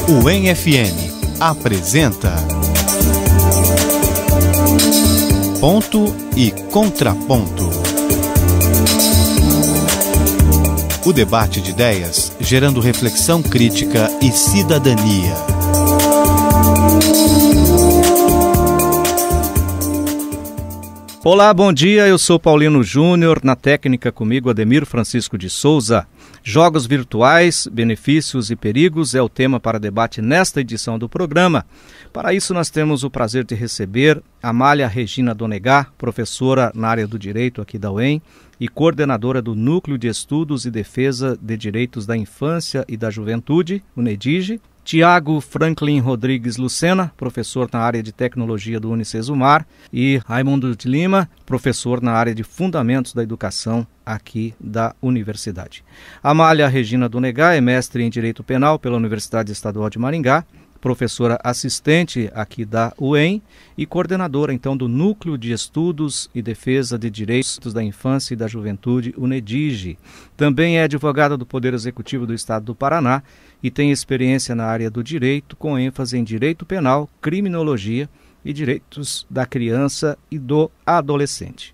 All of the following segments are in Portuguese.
UEM FM apresenta Ponto e Contraponto. O debate de ideias gerando reflexão crítica e cidadania. Olá, bom dia, eu sou Paulino Júnior, na técnica comigo Ademir Francisco de Souza. Jogos virtuais, benefícios e perigos é o tema para debate nesta edição do programa. Para isso nós temos o prazer de receber Amália Regina Donegá, professora na área do Direito aqui da UEM e coordenadora do Núcleo de Estudos e Defesa de Direitos da Infância e da Juventude, o NEDIGE. Tiago Franklin Rodrigues Lucena, professor na área de Tecnologia do Unicesumar, e Raimundo de Lima, professor na área de Fundamentos da Educação aqui da Universidade. Amália Regina Donegá é mestre em Direito Penal pela Universidade Estadual de Maringá, professora assistente aqui da UEM e coordenadora, então, do Núcleo de Estudos e Defesa de Direitos da Infância e da Juventude, o NEDIGE. Também é advogada do Poder Executivo do Estado do Paraná e tem experiência na área do direito, com ênfase em direito penal, criminologia e direitos da criança e do adolescente.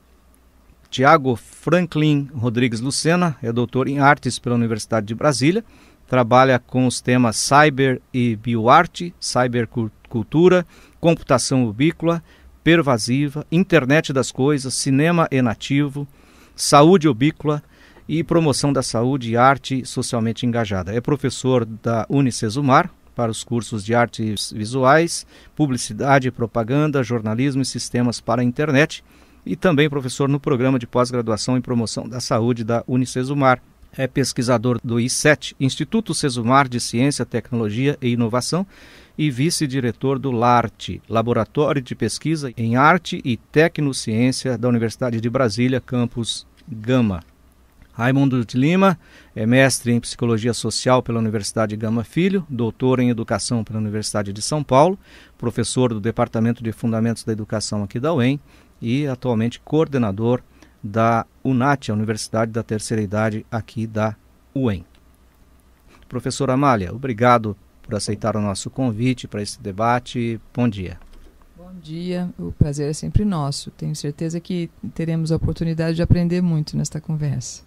Tiago Franklin Rodrigues Lucena é doutor em artes pela Universidade de Brasília, trabalha com os temas cyber e bioarte, cybercultura, computação ubíqua, pervasiva, internet das coisas, cinema e nativo, saúde ubíqua e promoção da saúde e arte socialmente engajada. É professor da Unicesumar para os cursos de artes visuais, publicidade e propaganda, jornalismo e sistemas para a internet e também professor no programa de pós-graduação em promoção da saúde da Unicesumar. É pesquisador do I7, Instituto Sesumar de Ciência, Tecnologia e Inovação, e vice-diretor do LARTE, Laboratório de Pesquisa em Arte e Tecnociência da Universidade de Brasília, campus Gama. Raimundo de Lima é mestre em Psicologia Social pela Universidade Gama Filho, doutor em Educação pela Universidade de São Paulo, professor do Departamento de Fundamentos da Educação aqui da UEM e atualmente coordenador da UNAT, a Universidade da Terceira Idade aqui da UEM. Professora Amália, obrigado por aceitar o nosso convite para esse debate. Bom dia. Bom dia, o prazer é sempre nosso. Tenho certeza que teremos a oportunidade de aprender muito nesta conversa.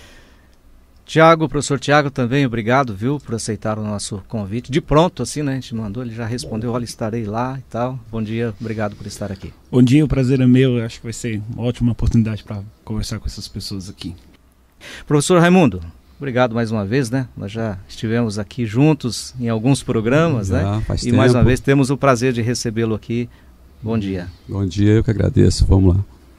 Tiago, professor Tiago também, obrigado, viu, por aceitar o nosso convite. De pronto, assim, né, a gente mandou, ele já respondeu, olha, estarei lá e tal. Bom dia, obrigado por estar aqui. Bom dia, o prazer é meu, acho que vai ser uma ótima oportunidade para conversar com essas pessoas aqui. Professor Raimundo, obrigado mais uma vez, né, nós já estivemos aqui juntos em alguns programas, né, faz e tempo. Mais uma vez temos o prazer de recebê-lo aqui. Bom dia. Bom dia, eu que agradeço, vamos lá.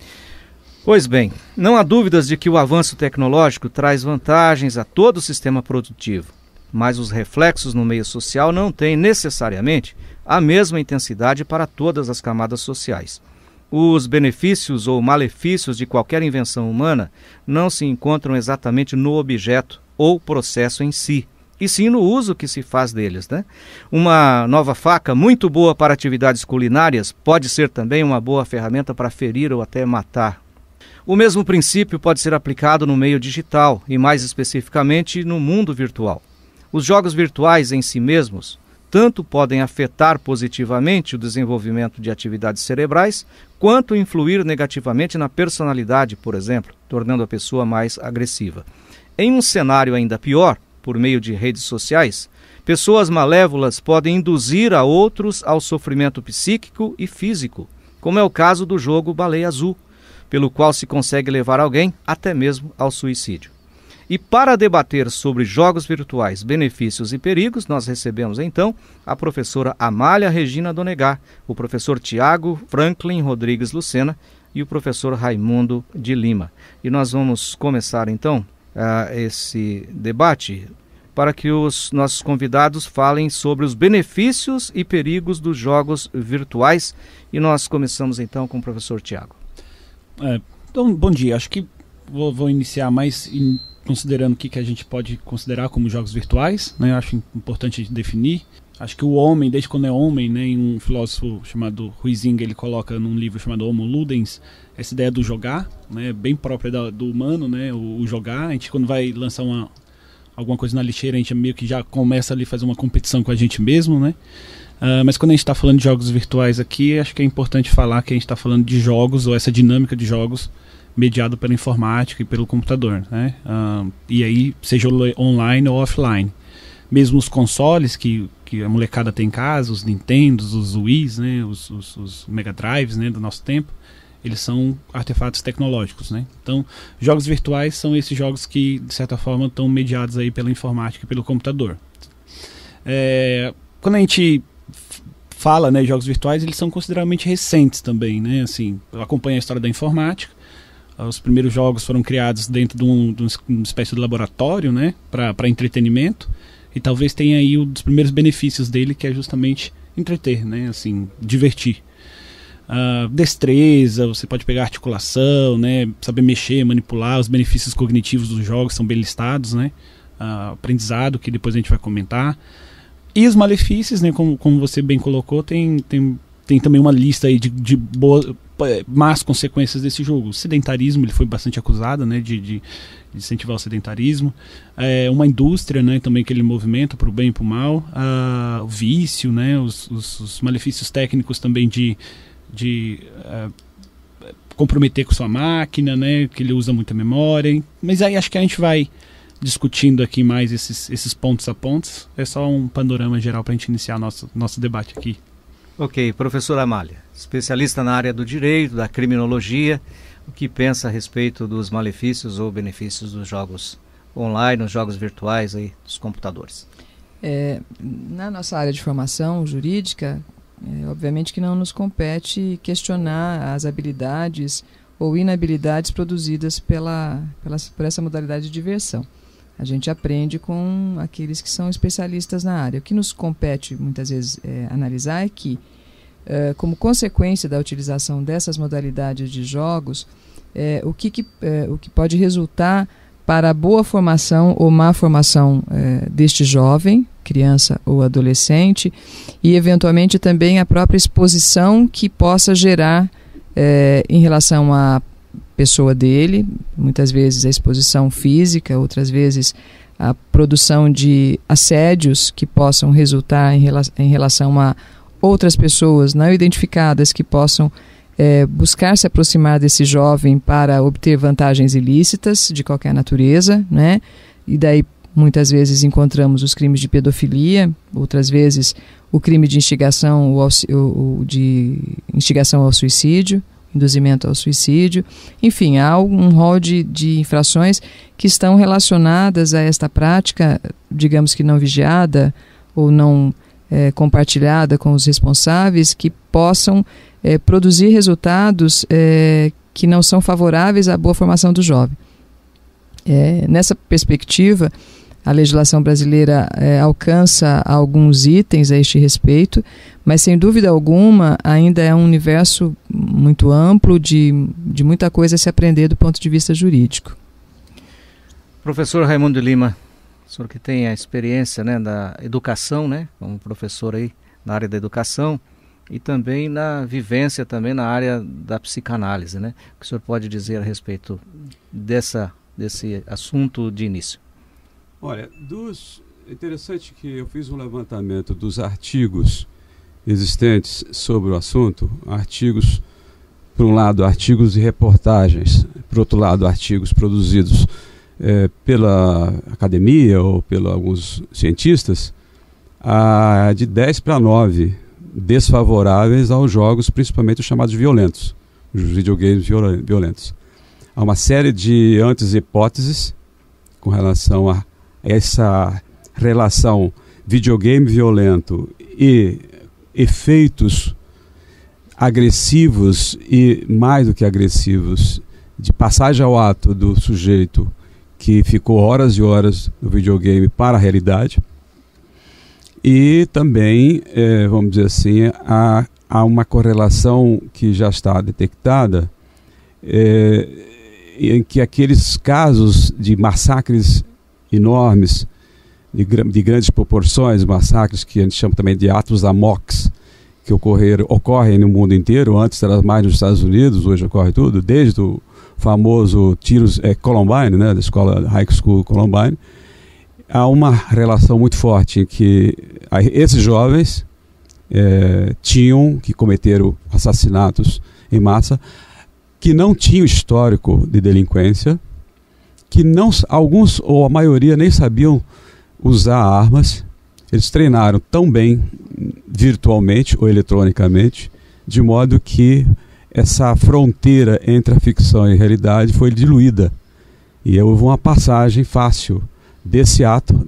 Pois bem, não há dúvidas de que o avanço tecnológico traz vantagens a todo o sistema produtivo, mas os reflexos no meio social não têm necessariamente a mesma intensidade para todas as camadas sociais. Os benefícios ou malefícios de qualquer invenção humana não se encontram exatamente no objeto ou processo em si, e sim no uso que se faz deles, né? Uma nova faca muito boa para atividades culinárias pode ser também uma boa ferramenta para ferir ou até matar. O mesmo princípio pode ser aplicado no meio digital e, mais especificamente, no mundo virtual. Os jogos virtuais em si mesmos tanto podem afetar positivamente o desenvolvimento de atividades cerebrais, quanto influir negativamente na personalidade, por exemplo, tornando a pessoa mais agressiva. Em um cenário ainda pior, por meio de redes sociais, pessoas malévolas podem induzir a outros ao sofrimento psíquico e físico, como é o caso do jogo Baleia Azul, pelo qual se consegue levar alguém até mesmo ao suicídio. E para debater sobre jogos virtuais, benefícios e perigos, nós recebemos então a professora Amália Regina Donegá, o professor Tiago Franklin Rodrigues Lucena e o professor Raimundo de Lima. E nós vamos começar então esse debate para que os nossos convidados falem sobre os benefícios e perigos dos jogos virtuais. E nós começamos então com o professor Tiago. Então, bom dia. Acho que vou iniciar mais considerando o que a gente pode considerar como jogos virtuais, né? Acho importante definir. Acho que o homem, desde quando é homem, né, um filósofo chamado Huizinga, ele coloca num livro chamado Homo Ludens essa ideia do jogar, né, bem própria do humano, né, o jogar. A gente, quando vai lançar uma alguma coisa na lixeira, a gente meio que já começa ali a fazer uma competição com a gente mesmo, né? Mas quando a gente está falando de jogos virtuais aqui, acho que é importante falar que a gente está falando de jogos, ou essa dinâmica de jogos mediado pela informática e pelo computador, né? E aí, seja online ou offline. Mesmo os consoles que a molecada tem em casa, os Nintendos, os Wii's, né? Os Mega Drives, né? Do nosso tempo, eles são artefatos tecnológicos, né? Então, jogos virtuais são esses jogos que, de certa forma, estão mediados aí pela informática e pelo computador. Quando a gente fala, né, de jogos virtuais, eles são consideravelmente recentes também, né? Assim, eu acompanho a história da informática. Os primeiros jogos foram criados dentro de uma espécie de laboratório, né, para entretenimento, e talvez tenha aí um dos primeiros benefícios dele, que é justamente entreter, né, assim, divertir. Destreza, você pode pegar articulação, né, saber mexer, manipular, os benefícios cognitivos dos jogos são bem listados, né, aprendizado, que depois a gente vai comentar. E os malefícios, né, como você bem colocou, tem também uma lista aí de más consequências desse jogo. O sedentarismo, ele foi bastante acusado, né, de incentivar o sedentarismo. Uma indústria, né, também que ele movimenta para o bem e para o mal. O vício, né, os malefícios técnicos também de comprometer com sua máquina, né, que ele usa muita memória. Mas aí acho que a gente vai discutindo aqui mais esses pontos a pontos. É só um panorama geral para a gente iniciar nosso debate aqui. Ok, professora Amália, especialista na área do direito, da criminologia, o que pensa a respeito dos malefícios ou benefícios dos jogos online, os jogos virtuais aí, dos computadores? Na nossa área de formação jurídica, obviamente que não nos compete questionar as habilidades ou inabilidades produzidas por essa modalidade de diversão. A gente aprende com aqueles que são especialistas na área. O que nos compete, muitas vezes, analisar é que, como consequência da utilização dessas modalidades de jogos, o que pode resultar para a boa formação ou má formação deste jovem, criança ou adolescente, e, eventualmente, também a própria exposição que possa gerar em relação à pessoa dele, muitas vezes a exposição física, outras vezes a produção de assédios que possam resultar em relação a outras pessoas não identificadas que possam buscar se aproximar desse jovem para obter vantagens ilícitas de qualquer natureza, né? E daí muitas vezes encontramos os crimes de pedofilia, outras vezes o crime de instigação ao suicídio, induzimento ao suicídio. Enfim, há um rol de infrações que estão relacionadas a esta prática, digamos que não vigiada ou não compartilhada com os responsáveis, que possam produzir resultados que não são favoráveis à boa formação do jovem. Nessa perspectiva, a legislação brasileira alcança alguns itens a este respeito, mas sem dúvida alguma ainda é um universo muito amplo de muita coisa a se aprender do ponto de vista jurídico. Professor Raimundo de Lima, o senhor que tem a experiência, né, da educação, né, como professor aí na área da educação e também na vivência também na área da psicanálise, né? O que o senhor pode dizer a respeito desse assunto de início? Olha, é interessante que eu fiz um levantamento dos artigos existentes sobre o assunto, artigos, por um lado, artigos de reportagens, por outro lado, artigos produzidos pela academia ou por alguns cientistas, de 10 para 9 desfavoráveis aos jogos, principalmente os chamados violentos, os videogames violentos. Há uma série de antihipóteses com relação a essa relação videogame violento e efeitos agressivos e mais do que agressivos de passagem ao ato do sujeito que ficou horas e horas no videogame para a realidade. E também, vamos dizer assim, há uma correlação que já está detectada em que aqueles casos de massacres enormes, de grandes proporções, massacres que a gente chama também de atos amoks, que ocorrem no mundo inteiro. Antes era mais nos Estados Unidos, hoje ocorre tudo, desde o famoso tiros Columbine, né, da escola High School Columbine. há uma relação muito forte em que esses jovens que cometeram assassinatos em massa, que não tinham histórico de delinquência, que alguns ou a maioria nem sabiam usar armas. Eles treinaram tão bem virtualmente ou eletronicamente, de modo que essa fronteira entre a ficção e a realidade foi diluída. E houve uma passagem fácil desse ato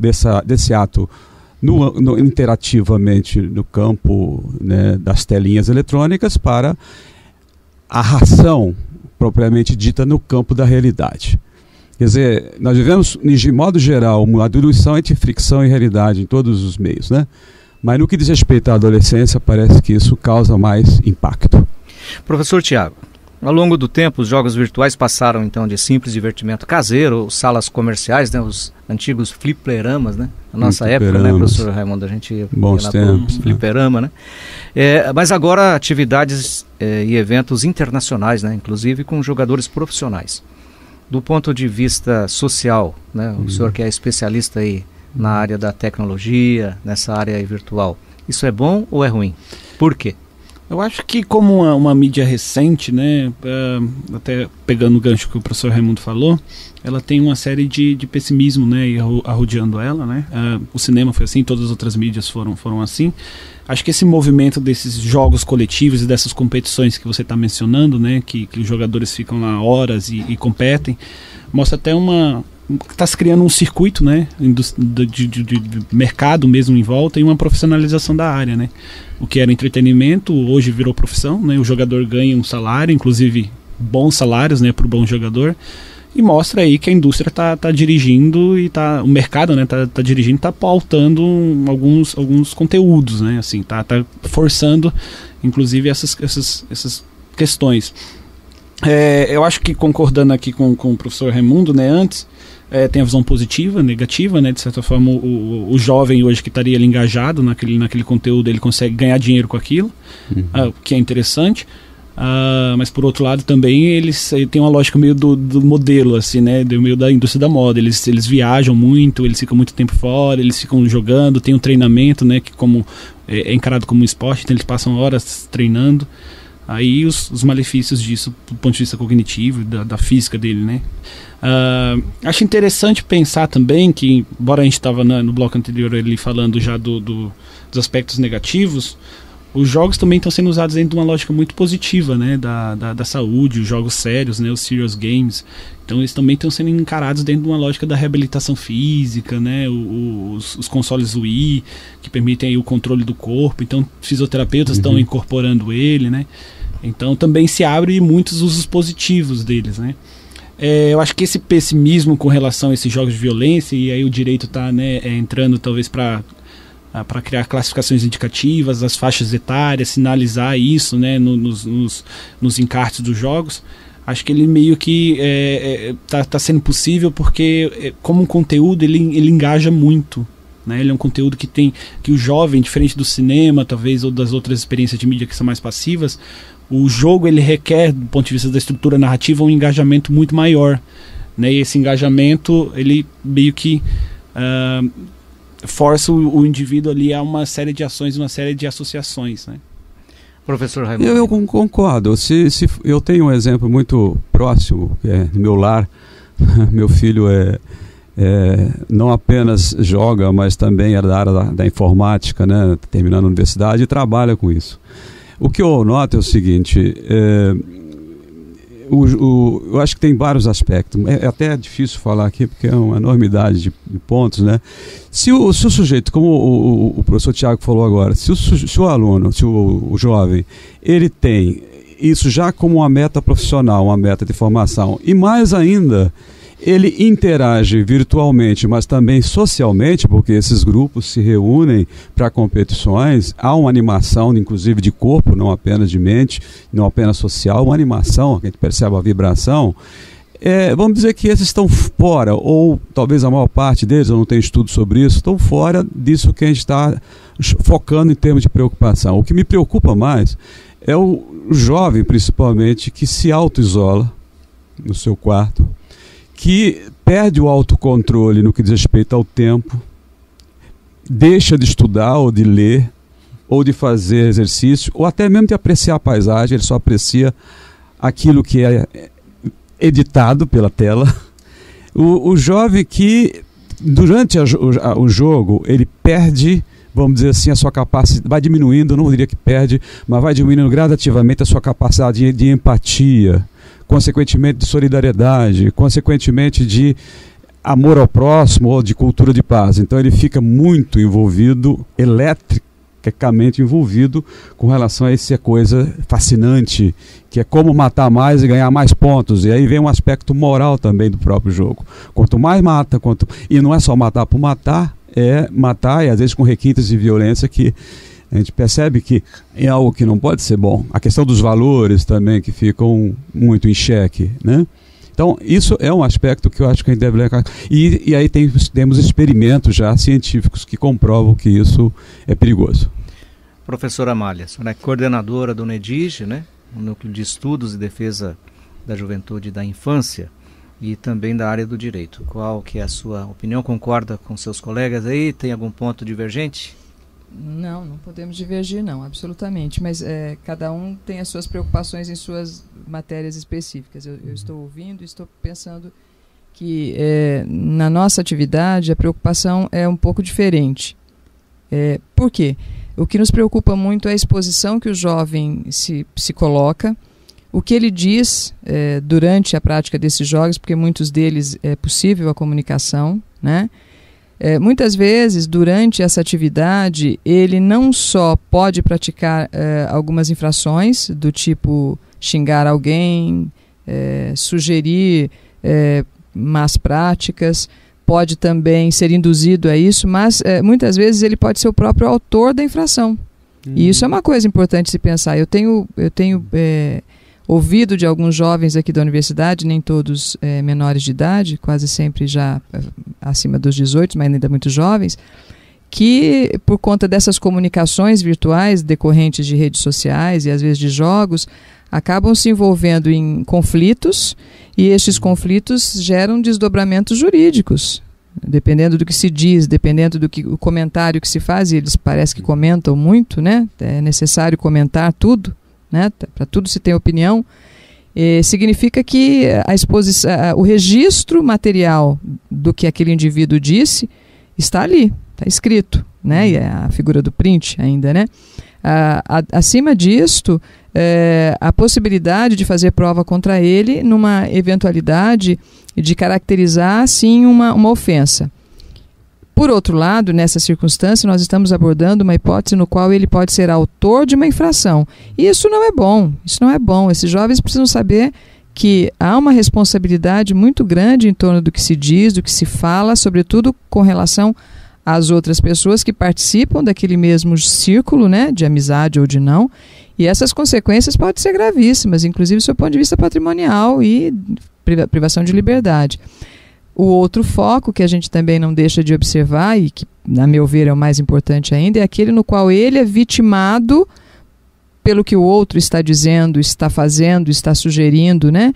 interativamente no campo, né, das telinhas eletrônicas para a ração propriamente dita no campo da realidade. Quer dizer, nós vivemos, de modo geral, uma diluição entre ficção e realidade em todos os meios, né? Mas no que diz respeito à adolescência, parece que isso causa mais impacto. Professor Tiago, ao longo do tempo, os jogos virtuais passaram então de simples divertimento caseiro, salas comerciais, né, os antigos fliperamas, né? Na nossa época, né, professor Raimundo, a gente ia lá pro fliperama, né? Mas agora atividades e eventos internacionais, né, inclusive com jogadores profissionais. Do ponto de vista social, né, o senhor que é especialista aí na área da tecnologia, nessa área aí virtual, isso é bom ou é ruim? Por quê? Eu acho que como uma mídia recente, né, até pegando o gancho que o professor Raimundo falou, ela tem uma série de pessimismo, né, arrodeando ela, né. O cinema foi assim, todas as outras mídias foram assim. Acho que esse movimento desses jogos coletivos e dessas competições que você está mencionando, né, que os jogadores ficam lá horas e competem, mostra até está se criando um circuito, né, de mercado mesmo em volta e uma profissionalização da área, né. O que era entretenimento hoje virou profissão, né. O jogador ganha um salário, inclusive bons salários, né, para o bom jogador. E mostra aí que a indústria está dirigindo e o mercado, né, tá dirigindo, está pautando alguns conteúdos, né, assim, tá forçando, inclusive, essas questões. Eu acho que, concordando aqui com o professor Raimundo, né, antes, tem a visão positiva, negativa, né, de certa forma o jovem hoje que estaria ali engajado naquele conteúdo, ele consegue ganhar dinheiro com aquilo, que é interessante. Mas por outro lado também eles têm uma lógica meio do modelo, assim, né, meio da indústria da moda. Eles viajam muito, eles ficam muito tempo fora, eles ficam jogando, tem um treinamento, né, que é encarado como um esporte, então eles passam horas treinando. Aí os malefícios disso do ponto de vista cognitivo, da física dele, né. Acho interessante pensar também que, embora a gente estava no bloco anterior ali falando já dos aspectos negativos, os jogos também estão sendo usados dentro de uma lógica muito positiva, né, da saúde, os jogos sérios, né, os serious games. Então eles também estão sendo encarados dentro de uma lógica da reabilitação física, né, os consoles Wii, que permitem aí o controle do corpo. Então fisioterapeutas estão incorporando ele, né. Então também se abre muitos usos positivos deles, né. Eu acho que esse pessimismo com relação a esses jogos de violência, e aí o direito está, né, entrando talvez para criar classificações indicativas, as faixas etárias, sinalizar isso, né, nos encartes dos jogos. Acho que ele meio que tá sendo possível porque, como um conteúdo, ele engaja muito, né? Ele é um conteúdo que o jovem, diferente do cinema, talvez, ou das outras experiências de mídia que são mais passivas, o jogo ele requer, do ponto de vista da estrutura narrativa, um engajamento muito maior, né? E esse engajamento, ele meio que força o indivíduo ali a uma série de ações, uma série de associações, né? Professor Raimundo. Eu concordo. Eu tenho um exemplo muito próximo, que é no meu lar. Meu filho não apenas joga, mas também é da área da informática, né? Terminando a universidade e trabalha com isso. O que eu noto é o seguinte, eu acho que tem vários aspectos. É até difícil falar aqui porque é uma enormidade de pontos, né? Se o sujeito, como o professor Tiago falou agora, se o aluno, se o jovem, ele tem isso já como uma meta profissional, uma meta de formação, e mais ainda, ele interage virtualmente, mas também socialmente, porque esses grupos se reúnem para competições, há uma animação, inclusive de corpo, não apenas de mente, não apenas social, uma animação, a gente percebe a vibração. Vamos dizer que esses estão fora, ou talvez a maior parte deles, eu não tenho estudo sobre isso, estão fora disso que a gente está focando em termos de preocupação. O que me preocupa mais é o jovem, principalmente, que se auto-isola no seu quarto, que perde o autocontrole no que diz respeito ao tempo, deixa de estudar ou de ler, ou de fazer exercício, ou até mesmo de apreciar a paisagem, ele só aprecia aquilo que é editado pela tela. O jovem que, durante o jogo, ele perde, vamos dizer assim, a sua capacidade, vai diminuindo, não diria que perde, mas vai diminuindo gradativamente a sua capacidade de empatia, consequentemente de solidariedade, consequentemente de amor ao próximo ou de cultura de paz. Então ele fica muito envolvido, eletricamente envolvido com relação a essa coisa fascinante, que é como matar mais e ganhar mais pontos. E aí vem um aspecto moral também do próprio jogo. Quanto mais mata, e não é só matar por matar, é matar, e às vezes com requintes de violência que a gente percebe que é algo que não pode ser bom. A questão dos valores também, que ficam muito em xeque, né? Então, isso é um aspecto que eu acho que a gente deve levar. E aí temos experimentos já científicos que comprovam que isso é perigoso. Professora Amália, a senhora é coordenadora do NEDIGE, né? O Núcleo de Estudos e Defesa da Juventude e da Infância, e também da área do direito. Qual que é a sua opinião? Concorda com seus colegas aí? Tem algum ponto divergente? Não podemos divergir, não, absolutamente. Mas cada um tem as suas preocupações em suas matérias específicas. Eu estou ouvindo e estou pensando que na nossa atividade a preocupação é um pouco diferente. Por quê? O que nos preocupa muito é a exposição que o jovem se coloca, o que ele diz durante a prática desses jogos, porque muitos deles é possível a comunicação, né? Muitas vezes, durante essa atividade, ele não só pode praticar algumas infrações, do tipo xingar alguém, sugerir más práticas, pode também ser induzido a isso, mas muitas vezes ele pode ser o próprio autor da infração. E isso é uma coisa importante se pensar. Eu tenho ouvido de alguns jovens aqui da universidade, nem todos menores de idade, quase sempre já acima dos 18, mas ainda muito jovens, que por conta dessas comunicações virtuais decorrentes de redes sociais e às vezes de jogos, acabam se envolvendo em conflitos, e estes conflitos geram desdobramentos jurídicos. Dependendo do que se diz, dependendo do que o comentário que se faz, e eles parece que comentam muito, né? É necessário comentar tudo, né? Para tudo se tem opinião, significa que a exposição, o registro material do que aquele indivíduo disse está ali, está escrito, né? E é a figura do print ainda, né? Acima disto, a possibilidade de fazer prova contra ele numa eventualidade de caracterizar, sim, uma ofensa. Por outro lado, nessa circunstância, nós estamos abordando uma hipótese no qual ele pode ser autor de uma infração. E isso não é bom, isso não é bom. Esses jovens precisam saber que há uma responsabilidade muito grande em torno do que se diz, do que se fala, sobretudo com relação às outras pessoas que participam daquele mesmo círculo, né, de amizade ou de não. E essas consequências podem ser gravíssimas, inclusive do seu ponto de vista patrimonial e privação de liberdade. O outro foco que a gente também não deixa de observar, e que, a meu ver, é o mais importante ainda, é aquele no qual ele é vitimado pelo que o outro está dizendo, está fazendo, está sugerindo, né?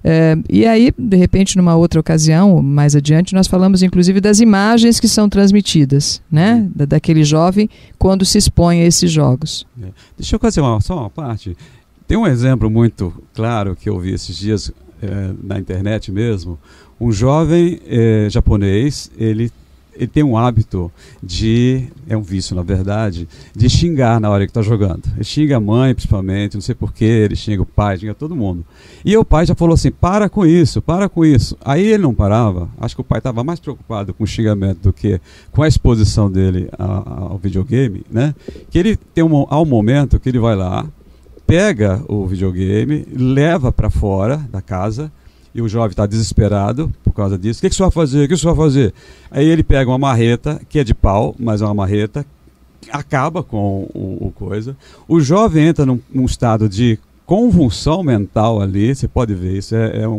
E aí, de repente, numa outra ocasião, mais adiante, nós falamos inclusive das imagens que são transmitidas, né? Daquele jovem quando se expõe a esses jogos. Deixa eu fazer só uma parte. Tem um exemplo muito claro que eu vi esses dias na internet mesmo. Um jovem japonês, ele tem um hábito é um vício na verdade, de xingar na hora que está jogando. Ele xinga a mãe principalmente, não sei porquê, ele xinga o pai, xinga todo mundo. E o pai já falou assim, para com isso, para com isso. Aí ele não parava, acho que o pai estava mais preocupado com o xingamento do que com a exposição dele ao videogame, né? Que ele tem há um momento que ele vai lá, pega o videogame, leva para fora da casa, e o jovem está desesperado por causa disso. O que você vai fazer? O que você vai fazer? Aí ele pega uma marreta, que é de pau, mas é uma marreta, acaba com o coisa. O jovem entra num estado de convulsão mental ali, você pode ver isso,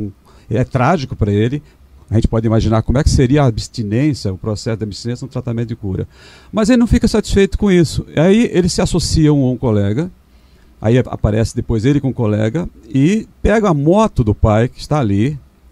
é trágico para ele. A gente pode imaginar como é que seria a abstinência, o processo da abstinência no tratamento de cura. Mas ele não fica satisfeito com isso. Aí ele se associa a um colega. Aí aparece depois ele com o colega e pega a moto do pai que está ali,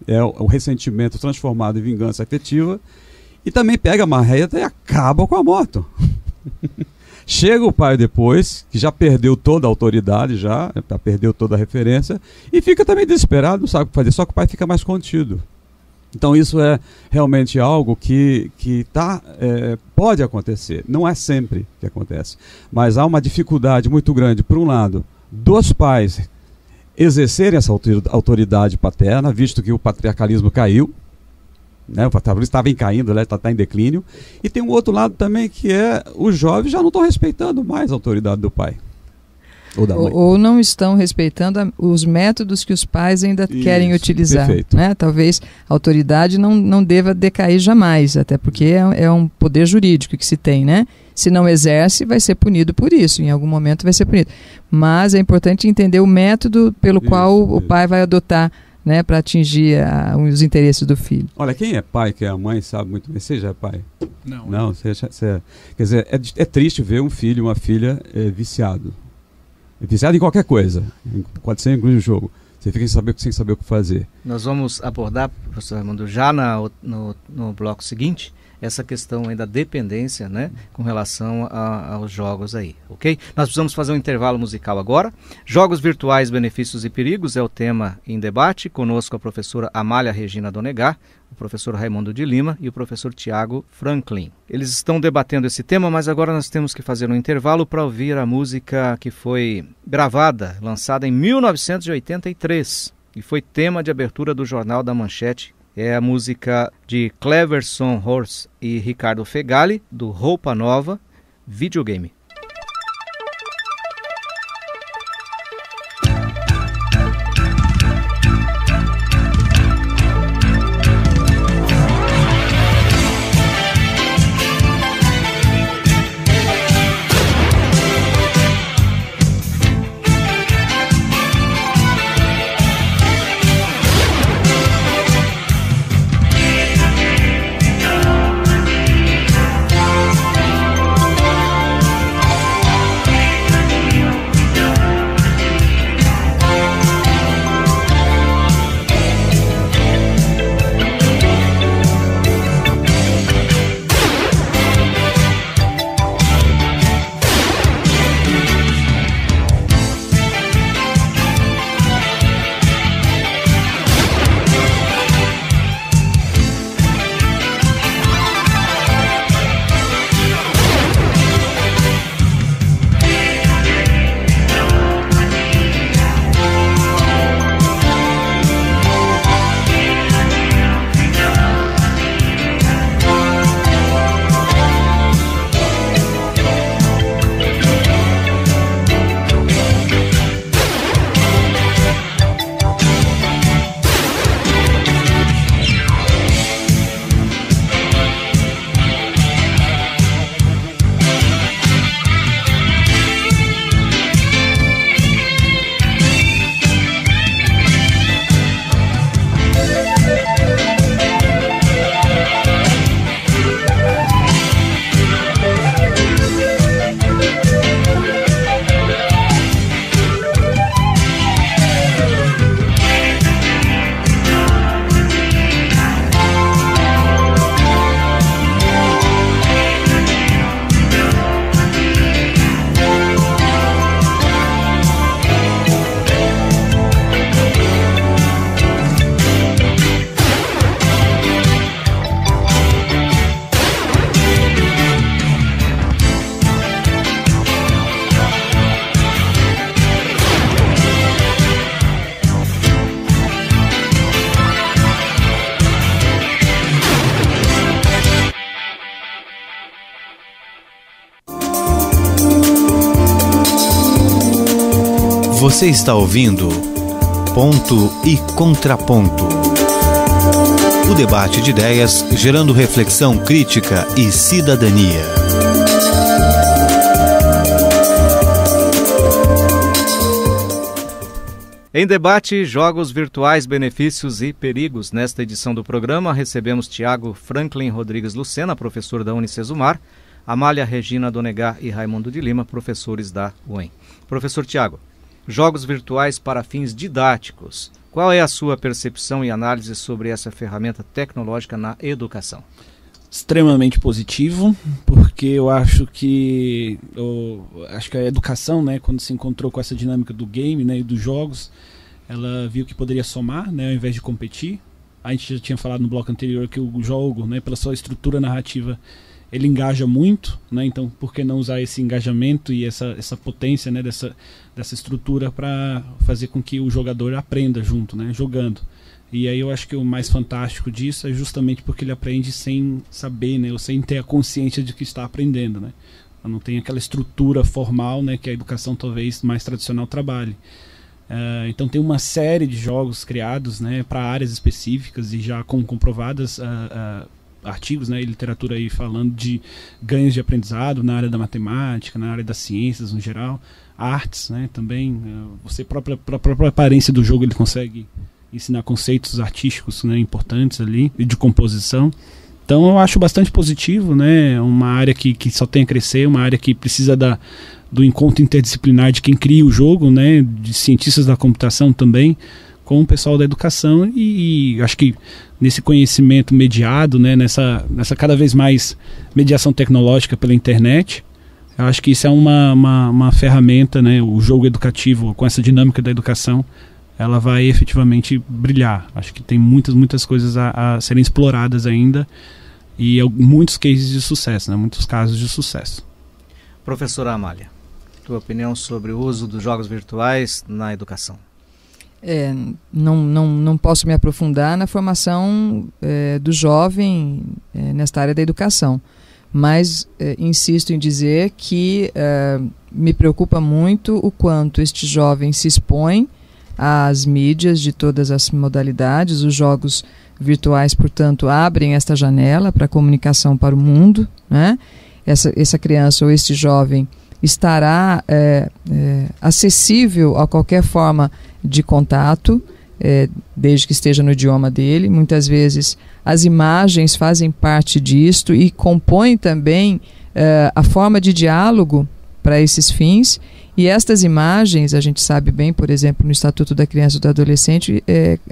é o ressentimento transformado em vingança afetiva, e também pega a marreta e acaba com a moto. Chega o pai depois, que já perdeu toda a autoridade, já perdeu toda a referência, e fica também desesperado, não sabe o que fazer, só que o pai fica mais contido. Então isso é realmente algo que pode acontecer, não é sempre que acontece, mas há uma dificuldade muito grande, por um lado, dos pais exercerem essa autoridade paterna, visto que o patriarcalismo caiu, né? O patriarcalismo estava caindo, está em declínio, e tem um outro lado também que é os jovens já não estão respeitando mais a autoridade do pai. Ou não estão respeitando os métodos que os pais ainda querem utilizar. Né? Talvez a autoridade não deva decair jamais, até porque é um poder jurídico que se tem, né? Se não exerce, vai ser punido por isso, em algum momento vai ser punido. Mas é importante entender o método pelo qual o pai vai adotar, né, para atingir os interesses do filho. Olha, quem é pai, quem é mãe, sabe muito bem. Você já é pai? Não. Quer dizer, é triste ver um filho e uma filha viciado. Viciado em qualquer coisa, pode ser inclusive o jogo. Você fica sem saber o que fazer. Nós vamos abordar, professor Raimundo, já no bloco seguinte, essa questão aí da dependência, né, com relação aos jogos aí, ok? Nós precisamos fazer um intervalo musical agora. Jogos virtuais, benefícios e perigos é o tema em debate. Conosco a professora Amália Regina Donegar, o professor Raimundo de Lima e o professor Tiago Franklin. Eles estão debatendo esse tema, mas agora nós temos que fazer um intervalo para ouvir a música que foi gravada, lançada em 1983 e foi tema de abertura do Jornal da Manchete. É a música de Cleverson Horst e Ricardo Fegali, do Roupa Nova, Videogame. Você está ouvindo Ponto e Contraponto. O debate de ideias gerando reflexão crítica e cidadania. Em debate, jogos virtuais, benefícios e perigos. Nesta edição do programa, recebemos Tiago Franklin Rodrigues Lucena, professor da Unicesumar, Amália Regina Donegar e Raimundo de Lima, professores da UEM. Professor Tiago, jogos virtuais para fins didáticos Qual é a sua percepção e análise sobre essa ferramenta tecnológica na educação? Extremamente positivo, porque eu acho que a educação, né, quando se encontrou com essa dinâmica do game, né, e dos jogos, ela viu que poderia somar, né, ao invés de competir. A gente já tinha falado no bloco anterior que o jogo, né, pela sua estrutura narrativa, ele engaja muito, né, então por que não usar esse engajamento e essa potência, né, dessa estrutura para fazer com que o jogador aprenda junto, né, jogando. E aí eu acho que o mais fantástico disso é justamente porque ele aprende sem saber, né, ou sem ter a consciência de que está aprendendo, né. Não tem aquela estrutura formal, né, que a educação talvez mais tradicional trabalhe. Então tem uma série de jogos criados, né, para áreas específicas e já comprovadas artigos, né, e literatura aí falando de ganhos de aprendizado na área da matemática, na área das ciências no geral, artes, né, também. Você própria aparência do jogo ele consegue ensinar conceitos artísticos, né, importantes ali, e de composição. Então eu acho bastante positivo, né, uma área que só tem a crescer, uma área que precisa do encontro interdisciplinar de quem cria o jogo, né, de cientistas da computação também, com o pessoal da educação, e acho que nesse conhecimento mediado, né, nessa cada vez mais mediação tecnológica pela internet, eu acho que isso é uma ferramenta, né, o jogo educativo, com essa dinâmica da educação, ela vai efetivamente brilhar. Acho que tem muitas coisas a serem exploradas ainda e muitos cases de sucesso, né? Muitos casos de sucesso. Professora Amália, tua opinião sobre o uso dos jogos virtuais na educação? Não posso me aprofundar na formação do jovem nesta área da educação, mas insisto em dizer que me preocupa muito o quanto este jovem se expõe às mídias de todas as modalidades. Os jogos virtuais, portanto, abrem esta janela para a comunicação para o mundo, né? Essa criança ou este jovem estará acessível a qualquer forma de contato, desde que esteja no idioma dele. Muitas vezes as imagens fazem parte disto e compõem também a forma de diálogo para esses fins. E estas imagens, a gente sabe bem, por exemplo, no Estatuto da Criança e do Adolescente,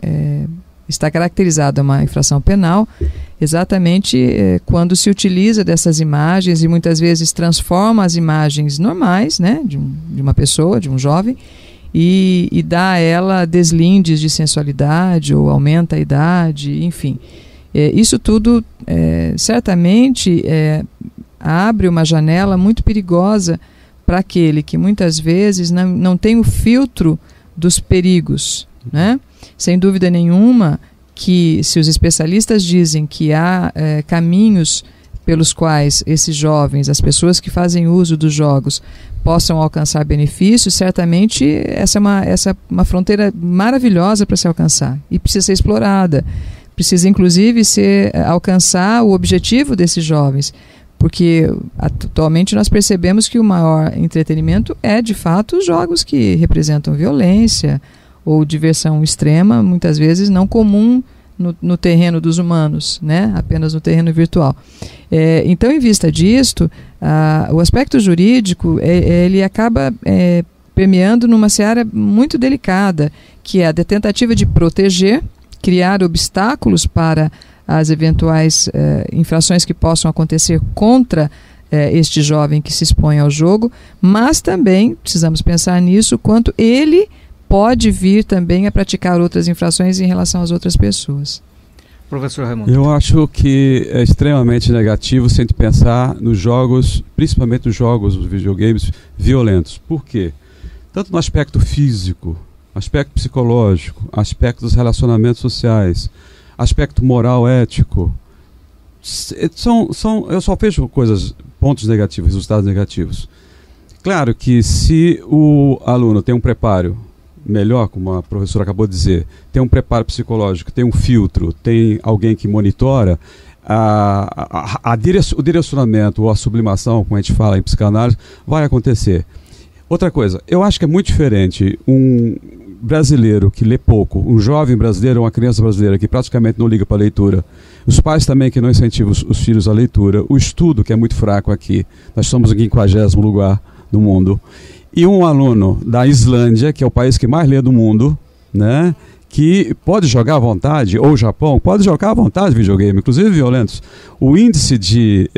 está caracterizada uma infração penal exatamente quando se utiliza dessas imagens e muitas vezes transforma as imagens normais, né, de uma pessoa, de um jovem, e dá a ela deslindes de sensualidade ou aumenta a idade, enfim. Isso tudo certamente abre uma janela muito perigosa para aquele que muitas vezes não tem o filtro dos perigos, né? Sem dúvida nenhuma que, se os especialistas dizem que há caminhos pelos quais esses jovens, as pessoas que fazem uso dos jogos, possam alcançar benefícios, certamente essa é uma fronteira maravilhosa para se alcançar e precisa ser explorada. Precisa, inclusive, alcançar o objetivo desses jovens, porque atualmente nós percebemos que o maior entretenimento é, de fato, os jogos que representam violência ou diversão extrema, muitas vezes não comum no terreno dos humanos, né? Apenas no terreno virtual. Então, em vista disto, o aspecto jurídico ele acaba permeando numa seara muito delicada, que é a tentativa de proteger, criar obstáculos para as eventuais infrações que possam acontecer contra este jovem que se expõe ao jogo, mas também precisamos pensar nisso, quanto ele pode vir também a praticar outras infrações em relação às outras pessoas. Professor Raimundo. Eu acho que é extremamente negativo se a gente pensar nos jogos, principalmente nos jogos, os videogames violentos. Por quê? Tanto no aspecto físico, aspecto psicológico, aspecto dos relacionamentos sociais, aspecto moral, ético, eu só vejo pontos negativos, resultados negativos. Claro que se o aluno tem um preparo melhor, como a professora acabou de dizer, tem um preparo psicológico, tem um filtro, tem alguém que monitora, o direcionamento ou a sublimação, como a gente fala em psicanálise, vai acontecer. Outra coisa, eu acho que é muito diferente um brasileiro que lê pouco, um jovem brasileiro, uma criança brasileira que praticamente não liga para a leitura, os pais também que não incentivam os filhos à leitura, o estudo que é muito fraco aqui, nós somos o 50º lugar no mundo, e um aluno da Islândia, que é o país que mais lê do mundo, né, que pode jogar à vontade, ou o Japão pode jogar à vontade videogame, inclusive violentos. O índice de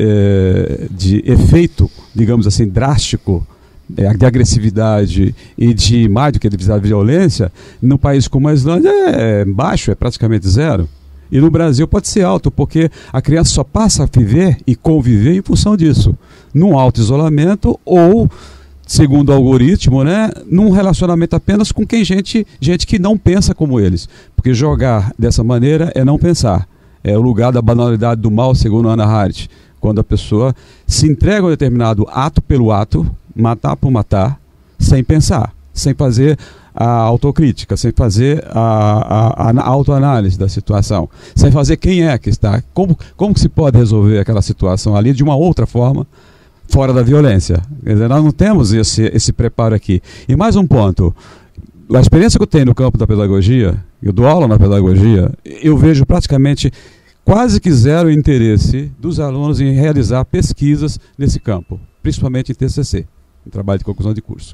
efeito, digamos assim, drástico, de agressividade e de mais do que de violência, no país como a Islândia é baixo, é praticamente zero. E no Brasil pode ser alto, porque a criança só passa a viver e conviver em função disso. Num alto isolamento ou, segundo o algoritmo, né, num relacionamento apenas com gente que não pensa como eles. Porque jogar dessa maneira é não pensar. É o lugar da banalidade do mal, segundo Hannah Arendt. Quando a pessoa se entrega a um determinado ato pelo ato, matar por matar, sem pensar, sem fazer a autocrítica, sem fazer a autoanálise da situação, sem fazer quem é que está, como que se pode resolver aquela situação ali de uma outra forma, fora da violência. Quer dizer, nós não temos esse preparo aqui. E mais um ponto, a experiência que eu tenho no campo da pedagogia, eu dou aula na pedagogia, eu vejo praticamente quase que zero interesse dos alunos em realizar pesquisas nesse campo, principalmente em TCC, em trabalho de conclusão de curso.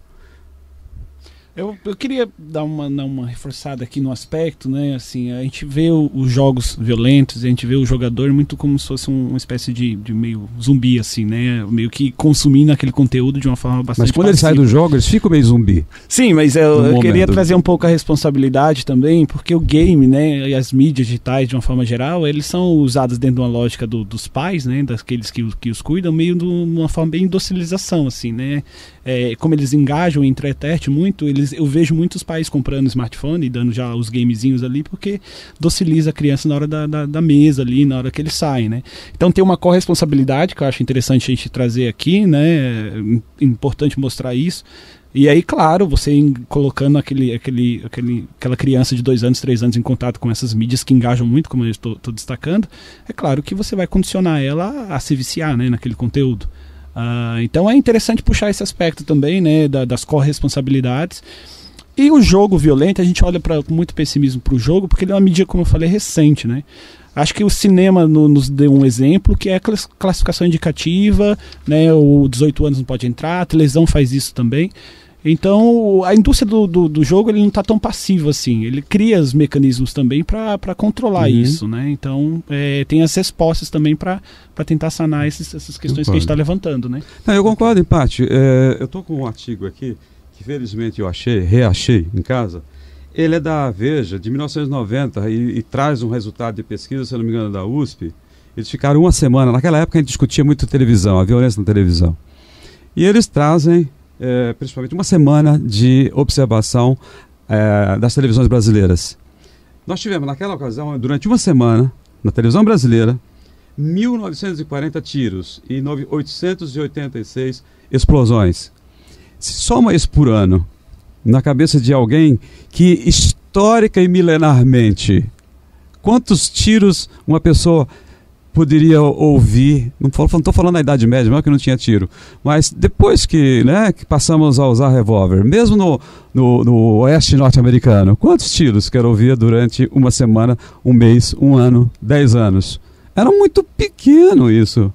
Eu queria dar uma reforçada aqui no aspecto, né? Assim, a gente vê os jogos violentos, a gente vê o jogador muito como se fosse uma espécie de meio zumbi, assim, né? Meio que consumindo aquele conteúdo de uma forma bastante Mas quando passiva. ele sai do jogo, eles ficam meio zumbi. Sim, mas eu queria trazer um pouco a responsabilidade também, porque o game, né, e as mídias digitais, de uma forma geral, eles são usados dentro de uma lógica dos pais, né, daqueles que os cuidam, meio de uma forma bem de docilização, assim, né? Como eles engajam e entretêm muito, eu vejo muitos pais comprando smartphone e dando já os gamezinhos ali, porque dociliza a criança na hora da mesa ali, na hora que eles saem, né? Então tem uma corresponsabilidade que eu acho interessante a gente trazer aqui, né? Importante mostrar isso. E aí, claro, você colocando aquela criança de 2 anos, 3 anos em contato com essas mídias que engajam muito, como eu estou destacando, é claro que você vai condicionar ela a se viciar, né, naquele conteúdo. Então é interessante puxar esse aspecto também, né, das corresponsabilidades. E o jogo violento, a gente olha com muito pessimismo para o jogo, porque ele é uma mídia, como eu falei, recente, né? Acho que o cinema nos deu um exemplo, que é a classificação indicativa, né? O 18 anos não pode entrar, a televisão faz isso também. Então, a indústria do jogo, ele não está tão passivo assim. Ele cria os mecanismos também para controlar isso, né? Então, tem as respostas também para tentar sanar essas questões que a gente está levantando, né? Não, eu concordo em parte. Eu estou com um artigo aqui, que felizmente eu reachei em casa. Ele é da Veja, de 1990, e traz um resultado de pesquisa, se eu não me engano, da USP. Eles ficaram uma semana, naquela época a gente discutia muito televisão, a violência na televisão. E eles trazem... principalmente uma semana de observação das televisões brasileiras. Nós tivemos naquela ocasião, durante uma semana, na televisão brasileira, 1.940 tiros e 886 explosões. Se soma isso por ano na cabeça de alguém que, histórica e milenarmente, quantos tiros uma pessoa poderia ouvir, não estou falando da Idade Média, não, que não tinha tiro, mas depois que passamos a usar revólver, mesmo no oeste norte-americano, quantos tiros que eu ouvia durante uma semana, um mês, um ano, 10 anos? Era muito pequeno isso,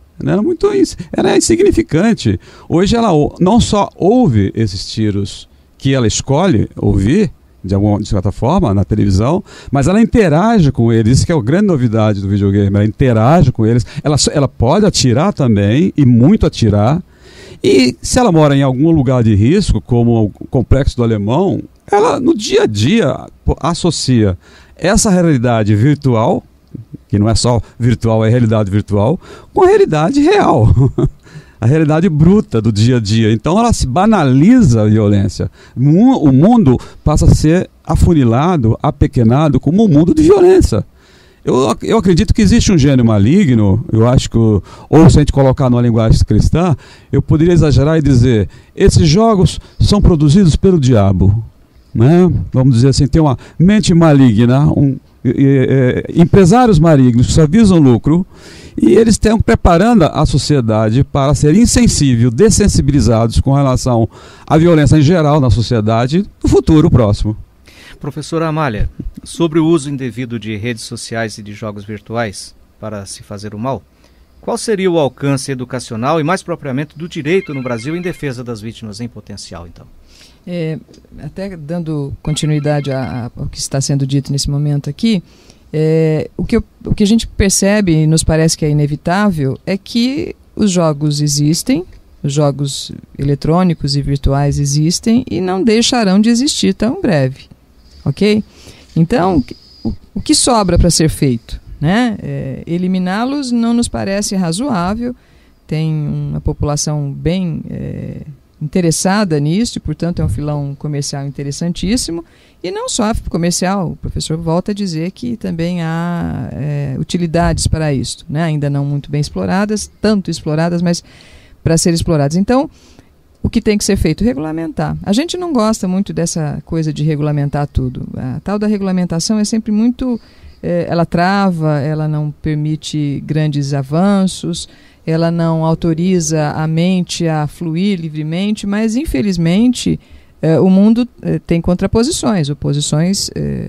era insignificante. Hoje ela não só ouve esses tiros que ela escolhe ouvir, de certa forma, na televisão, mas ela interage com eles. Isso que é a grande novidade do videogame. Ela interage com eles. Ela pode atirar também, e muito atirar. E se ela mora em algum lugar de risco, como o Complexo do Alemão, ela, no dia a dia, associa essa realidade virtual, que não é só virtual, é realidade virtual, com a realidade real. A realidade bruta do dia a dia. Então ela se banaliza a violência. O mundo passa a ser afunilado, apequenado como um mundo de violência. Eu acredito que existe um gênio maligno. Eu acho que, ou se a gente colocar numa linguagem cristã, eu poderia exagerar e dizer: esses jogos são produzidos pelo diabo, né? Vamos dizer assim, tem uma mente maligna, empresários malignos que só visam lucro, e eles estão preparando a sociedade para ser insensível, dessensibilizados com relação à violência em geral na sociedade no futuro próximo. Professora Amália, sobre o uso indevido de redes sociais e de jogos virtuais para se fazer o mal, Qual seria o alcance educacional e, mais propriamente, do direito no Brasil em defesa das vítimas em potencial, então? Até dando continuidade ao que está sendo dito nesse momento aqui, o que a gente percebe e nos parece que é inevitável é que os jogos existem, os jogos eletrônicos e virtuais existem e não deixarão de existir tão breve, ok? Então, o que sobra para ser feito? Né? Eliminá-los não nos parece razoável, tem uma população bem interessada nisso, e portanto é um filão comercial interessantíssimo, e não só comercial, o professor volta a dizer que também há utilidades para isso, né? Ainda não muito bem exploradas, tanto exploradas, mas para ser exploradas. Então, o que tem que ser feito? Regulamentar. A gente não gosta muito dessa coisa de regulamentar tudo. A tal da regulamentação é sempre muito... ela trava, ela não permite grandes avanços, ela não autoriza a mente a fluir livremente, mas infelizmente o mundo tem contraposições, oposições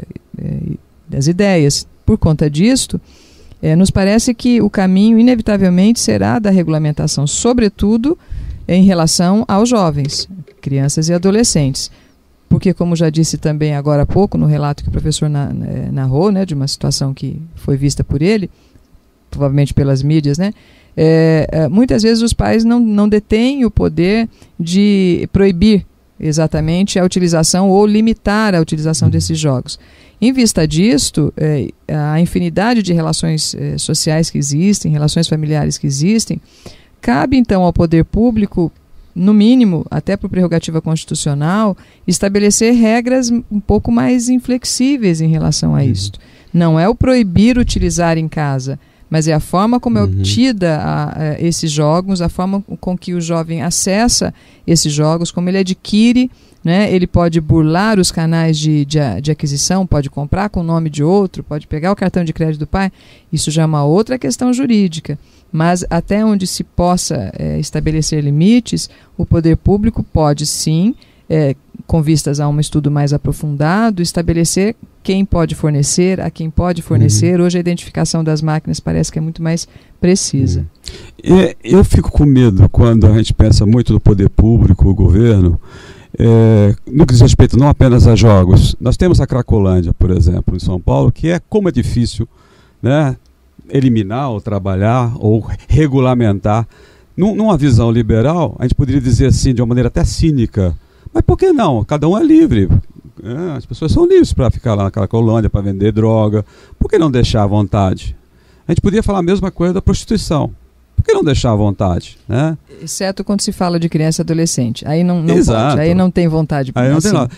das ideias. Por conta disto, nos parece que o caminho inevitavelmente será da regulamentação, sobretudo em relação aos jovens, crianças e adolescentes. Porque, como já disse também agora há pouco, no relato que o professor narrou, né, de uma situação que foi vista por ele, provavelmente pelas mídias, né, muitas vezes os pais não detêm o poder de proibir exatamente a utilização ou limitar a utilização desses jogos. Em vista disto, a infinidade de relações sociais que existem, relações familiares que existem, cabe então ao poder público, no mínimo, até por prerrogativa constitucional, estabelecer regras um pouco mais inflexíveis em relação a isto. Não é o proibir utilizar em casa, mas é a forma como é obtida esses jogos, a forma com que o jovem acessa esses jogos, como ele adquire, né? Ele pode burlar os canais de aquisição, pode comprar com o nome de outro, pode pegar o cartão de crédito do pai. Isso já é uma outra questão jurídica. Mas até onde se possa estabelecer limites, o poder público pode sim, com vistas a um estudo mais aprofundado, estabelecer quem pode fornecer, a quem pode fornecer. Hoje a identificação das máquinas parece que é muito mais precisa. Eu fico com medo quando a gente pensa muito no poder público, o governo, no que diz respeito não apenas a jogos. Nós temos a Cracolândia, por exemplo, em São Paulo, que como é difícil, né, eliminar ou trabalhar ou regulamentar. Numa visão liberal, a gente poderia dizer assim, de uma maneira até cínica, mas por que não? Cada um é livre. As pessoas são livres para ficar lá naquela colônia, para vender droga. Por que não deixar à vontade? A gente podia falar a mesma coisa da prostituição. Por que não deixar à vontade? Né? Exceto quando se fala de criança e adolescente. Aí não pode, aí não tem vontade. Aí não tem nada.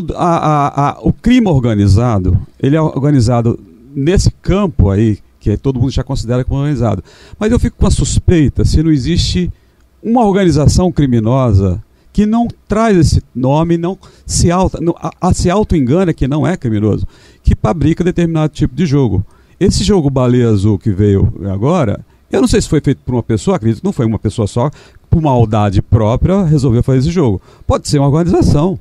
O crime organizado, ele é organizado nesse campo aí, que todo mundo já considera como organizado. Mas eu fico com a suspeita se não existe uma organização criminosa que não traz esse nome, não se auto-engana que não é criminoso, que fabrica determinado tipo de jogo. Esse jogo Baleia Azul que veio agora, eu não sei se foi feito por uma pessoa, acredito que não foi uma pessoa só, por maldade própria, resolveu fazer esse jogo. Pode ser uma organização,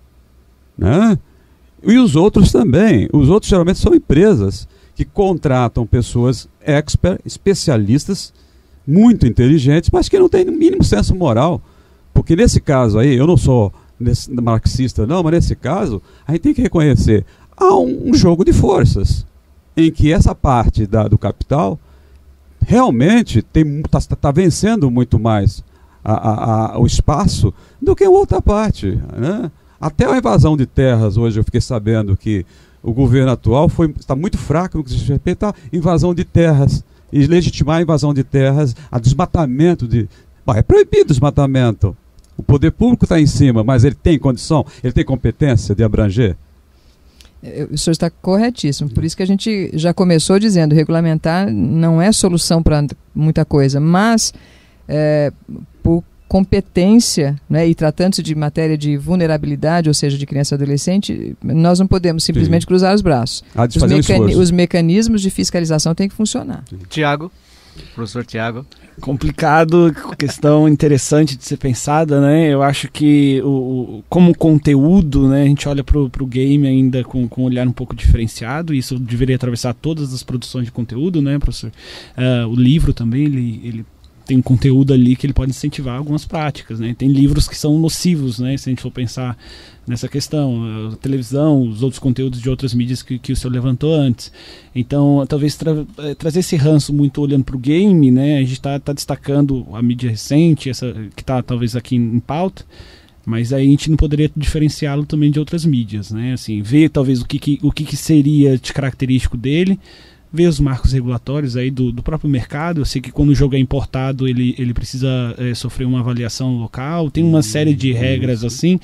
né? E os outros também. Os outros geralmente são empresas que contratam pessoas especialistas, muito inteligentes, mas que não têm o mínimo senso moral. Porque nesse caso aí, eu não sou marxista não, mas nesse caso, a gente tem que reconhecer, há um jogo de forças, em que essa parte do capital realmente está vencendo muito mais o espaço do que a outra parte, né? Até a invasão de terras, hoje eu fiquei sabendo que o governo atual está muito fraco no que diz respeito à invasão de terras, e legitimar a invasão de terras, a desmatamento é proibido o desmatamento. O poder público está em cima, mas ele tem condição, ele tem competência de abranger? O senhor está corretíssimo, por isso que a gente já começou dizendo, regulamentar não é solução para muita coisa, mas por competência, né, e tratando-se de matéria de vulnerabilidade, ou seja, de criança e adolescente, nós não podemos simplesmente cruzar os braços. Os mecanismos de fiscalização têm que funcionar. Tiago? Professor Tiago. Complicado, questão interessante de ser pensada, né? Eu acho que como conteúdo, né, a gente olha pro game ainda com um olhar um pouco diferenciado, e isso deveria atravessar todas as produções de conteúdo, né, professor? O livro também, ele tem um conteúdo ali que ele pode incentivar algumas práticas, né? Tem livros que são nocivos, né? Se a gente for pensar nessa questão, a televisão, os outros conteúdos de outras mídias que o senhor levantou antes. Então, talvez trazer esse ranço muito olhando para o game, né? A gente está destacando a mídia recente, essa que está talvez aqui em pauta, mas aí a gente não poderia diferenciá-lo também de outras mídias, né? Assim, ver talvez o que seria de característico dele, ver os marcos regulatórios aí do próprio mercado. Eu sei que quando o jogo é importado ele precisa sofrer uma avaliação local, tem uma série de regras assim,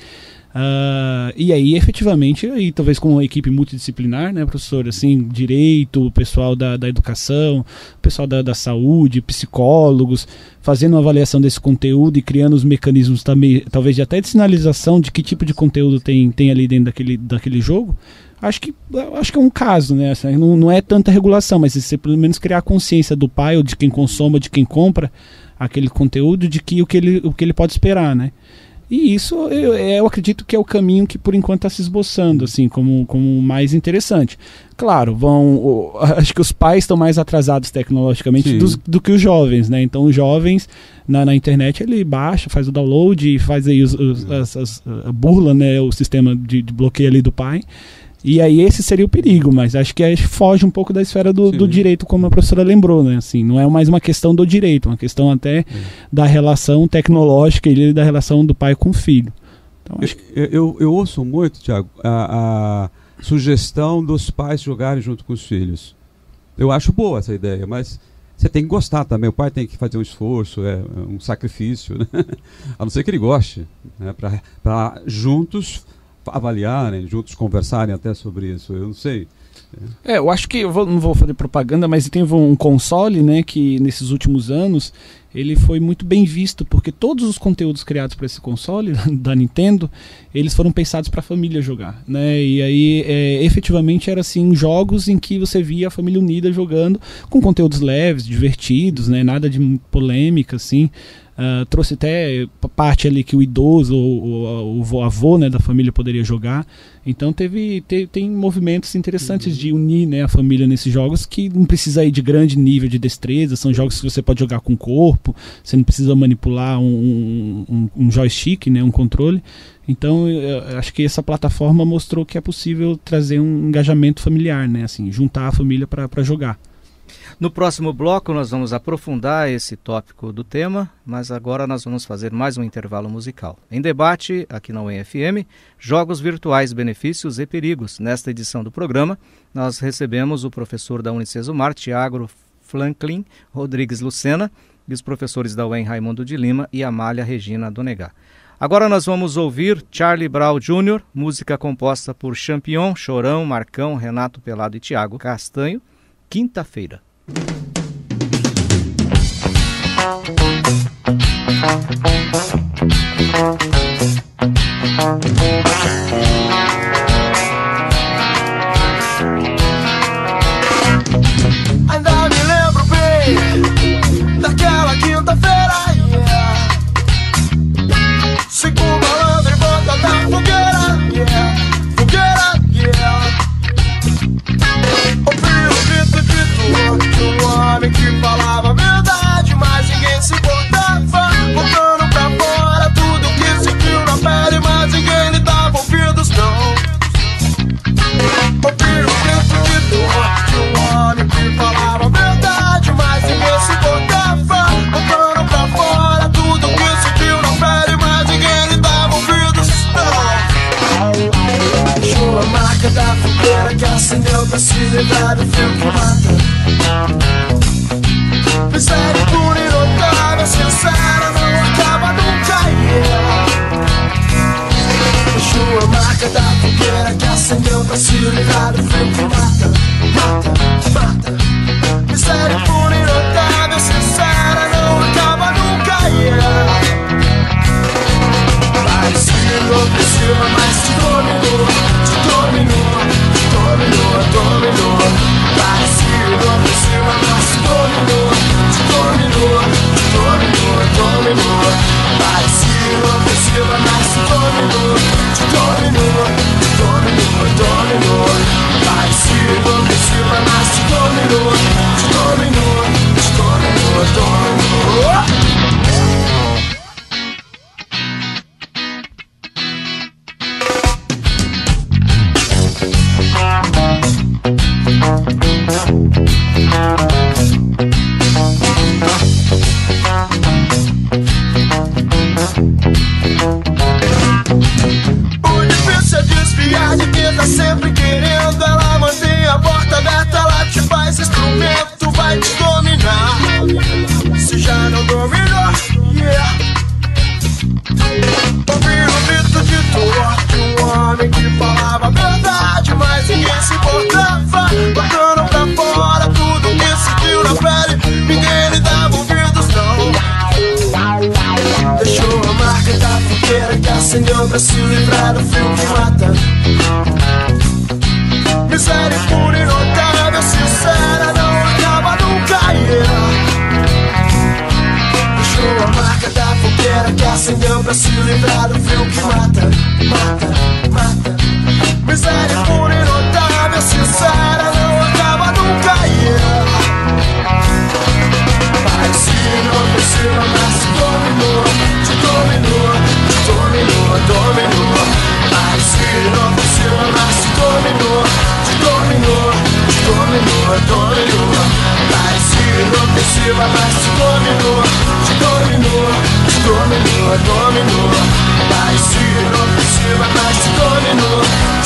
e aí efetivamente aí, talvez com uma equipe multidisciplinar, né, professor, assim, direito, o pessoal da educação, o pessoal da saúde, psicólogos, fazendo uma avaliação desse conteúdo e criando os mecanismos também, talvez de até de sinalização de que tipo de conteúdo tem ali dentro daquele jogo. Acho que é um caso, né? Assim, não é tanta regulação, mas você pelo menos criar a consciência do pai ou de quem consome, de quem compra aquele conteúdo, de que o que ele pode esperar, né? E isso eu acredito que é o caminho que por enquanto está se esboçando, assim, como mais interessante. Claro, acho que os pais estão mais atrasados tecnologicamente do que os jovens, né? Então os jovens na internet, ele baixa, faz o download e faz aí burla, né, o sistema de bloqueio ali do pai. E aí esse seria o perigo, mas acho que foge um pouco da esfera do direito, como a professora lembrou, né? Assim, não é mais uma questão do direito, uma questão até da relação tecnológica e da relação do pai com o filho. Então, acho que... eu ouço muito, Tiago, a sugestão dos pais jogarem junto com os filhos. Eu acho boa essa ideia, mas você tem que gostar também. O pai tem que fazer um esforço, um sacrifício, né? A não ser que ele goste, né? Para juntos avaliarem, juntos conversarem até sobre isso, eu não sei. Eu acho que, não vou fazer propaganda, mas tem um console, né, que nesses últimos anos ele foi muito bem visto, porque todos os conteúdos criados para esse console da Nintendo, eles foram pensados para a família jogar, né? E aí efetivamente era assim, jogos em que você via a família unida jogando, com conteúdos leves, divertidos, né? Nada de polêmica, assim. Trouxe até parte ali que o idoso ou o avô, né, da família poderia jogar. Então tem movimentos interessantes de unir, né, a família nesses jogos, que não precisa ir de grande nível de destreza, são jogos que você pode jogar com o corpo, você não precisa manipular um joystick, né, um controle. Então eu acho que essa plataforma mostrou que é possível trazer um engajamento familiar, né, assim, juntar a família para jogar. No próximo bloco nós vamos aprofundar esse tópico do tema, mas agora nós vamos fazer mais um intervalo musical. Em debate, aqui na UEM-FM, Jogos Virtuais, Benefícios e Perigos. Nesta edição do programa, nós recebemos o professor da Unicesumar, Tiago Franklin Rodrigues Lucena, e os professores da UEM, Raimundo de Lima e Amália Regina Donegá. Agora nós vamos ouvir Charlie Brown Jr., música composta por Champion, Chorão, Marcão, Renato Pelado e Tiago Castanho, Quinta-feira. Ainda me lembro bem daquela quinta-feira, yeah. Cinco malandro em volta da fogueira, yeah. Fogueira, yeah. Ouvi o grito de um homem que falava a verdade, mas ninguém se importava, botando pra fora tudo que sentiu na pele, mas ninguém lhe dava ouvidos, não. Ouvi o grito de um homem que falava a verdade, mas ninguém se importava, botando pra fora tudo que sentiu na pele, mas ninguém lhe dava ouvidos, não. Deixou a marca da fogueira que acendeu pra se livrar do frio que mata. Mistério puro e notável, sincera, não acaba nunca, yeah. Deixou a marca da fogueira que acendeu pra se livrar do frio que mata. Mata, mata. Mistério puro e notável, sincera, não acaba nunca, yeah. Parecia enlouquecida, mas te dominou, te dominou, te dominou, dominou. Parecia enlouquecida, mas te dominou, te dominou. acendeu pra se livrar do frio que mata. Miséria pura, inotável, sincera, não acaba nunca, Deixou a marca da fogueira que acendeu pra se livrar do frio que mata. Miséria pura, inotável, sincera, não acaba nunca, Parecia inofensiva, mas te dominou. Parecia inofensiva, mas te dominou. Parecia inofensiva, mas te dominou. Parecia inofensiva, mas te dominou.